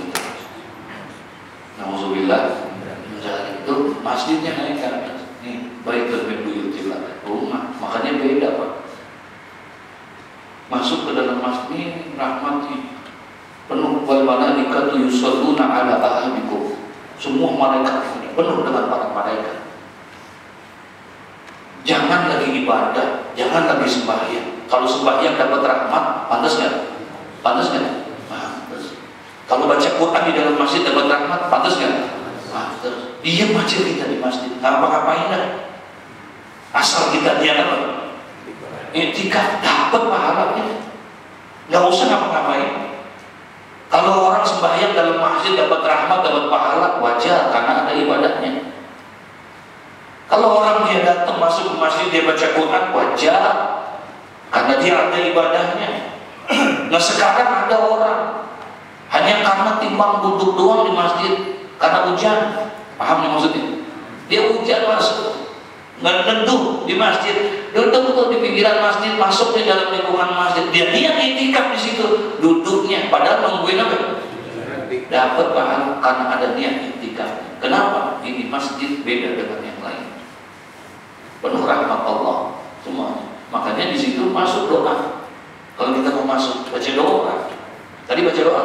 Nauzubillah. Itu masjidnya naik ke atas. Nih, baitul min buyutillah, rumah. Makanya beda, Pak. Masuk ke dalam masjid ini rahmatnya penuh, wal malaikatu yusalluna ala ahadikum. Semua malaikat penuh dengan para malaikat. Jangan lagi ibadah, jangan lagi sembahyang. Kalau sembahyang dapat rahmat, pantas nggak? Pantas nggak? Pantas. Kalau baca Quran di dalam masjid dapat rahmat, pantas nggak? Pantas. Diam aja kita di masjid, nggak apa-ngapain dah. Asal kita dia apa? Iktikaf, dapat pahalanya. Nggak usah ngapa-ngapain. Kalau orang sembahyang dalam masjid dapat rahmat, dapat pahala, wajar karena ada ibadahnya. Kalau orang dia datang masuk ke masjid, dia baca Quran, wajar karena dia ada ibadahnya. Nah sekarang ada orang hanya karena timbang duduk doang di masjid karena hujan. Paham nih maksudnya? Dia hujan masuk, nggak neduh di masjid, duduk tuh di pinggiran masjid, masuk di dalam lingkungan masjid. Dia iktikaf di situ duduknya, padahal nungguin apa? Dapat pahala karena ada niat iktikaf. Kenapa? Ini masjid beda dengan yang lain. Penuh rahmat Allah semuanya. Makanya di situ masuk doa. Kalau kita mau masuk baca doa. Tadi baca doa.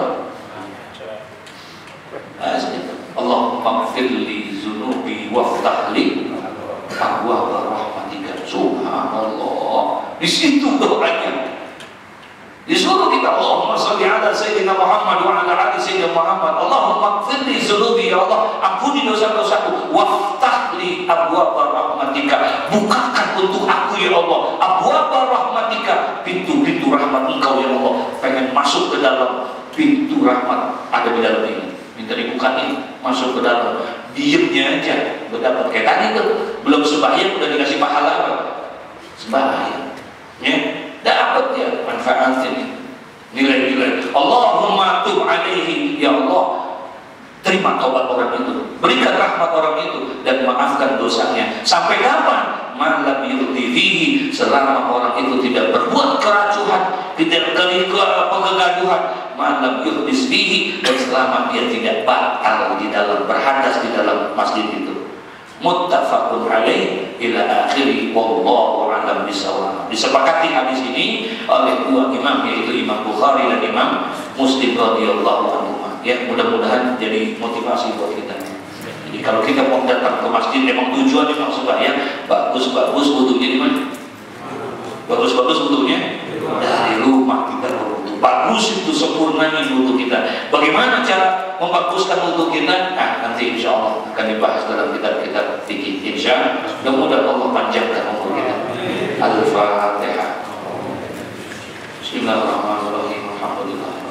Allahumma ighfir li dzunubi waftah li abwaaba rahmatika. Subhanallah. Di situ doanya. Disuruh kita Allahumma shalli ala sayyidina Muhammad wa ala ali sayyidina Muhammad. Allahumma ighfir li dzunubi, ya Allah, ampuni dosa-dosaku, waftah li abwaaba rahmatika. Bukakan untuk aku ya Allah abwaaba rahmatika, pintu-pintu rahmat Engkau ya Allah. Pengen masuk ke dalam pintu rahmat ada di dalam ini. Minta dibukain, masuk ke dalam. Diemnya aja berdapat. Kayak tadi tuh belum sembahyang udah dikasih pahala apa? Sembahyang. Ya, dapat ya manfaat ini. Nilai-nilai. Allahumma tub alaihi, ya Allah, terima taubat orang itu, berikan rahmat orang itu, dan maafkan dosanya. Sampai kapan? Malam yuhdhihi, selama orang itu tidak berbuat keracuhan, tidak kegaduhan. Malam yuhdis fihi, dan selama dia tidak batal di dalam berhadas di dalam masjid itu. Muttafaqun alaih ila akhiri, wallahu a'lam bishawab. Disepakati hadis ini oleh dua imam, yaitu Imam Bukhari dan Imam Muslim radhiyallahu anhu. Ya, mudah-mudahan jadi motivasi buat kita. Jadi kalau kita mau datang ke masjid, memang tujuan memang sembahyang, bagus-bagus wudunya di mana? Bagus-bagus wudunya dari rumah kita berwudu. Bagus itu sempurnanya wudu kita. Bagaimana cara membaguskan wudu kita? Nah, nanti insya Allah akan dibahas dalam kitab-kitab fikih. Insya Allah, mudah-mudahan Allah panjangkan umur kita. Al-Fatihah. Bismillahirrahmanirrahim. Alhamdulillah.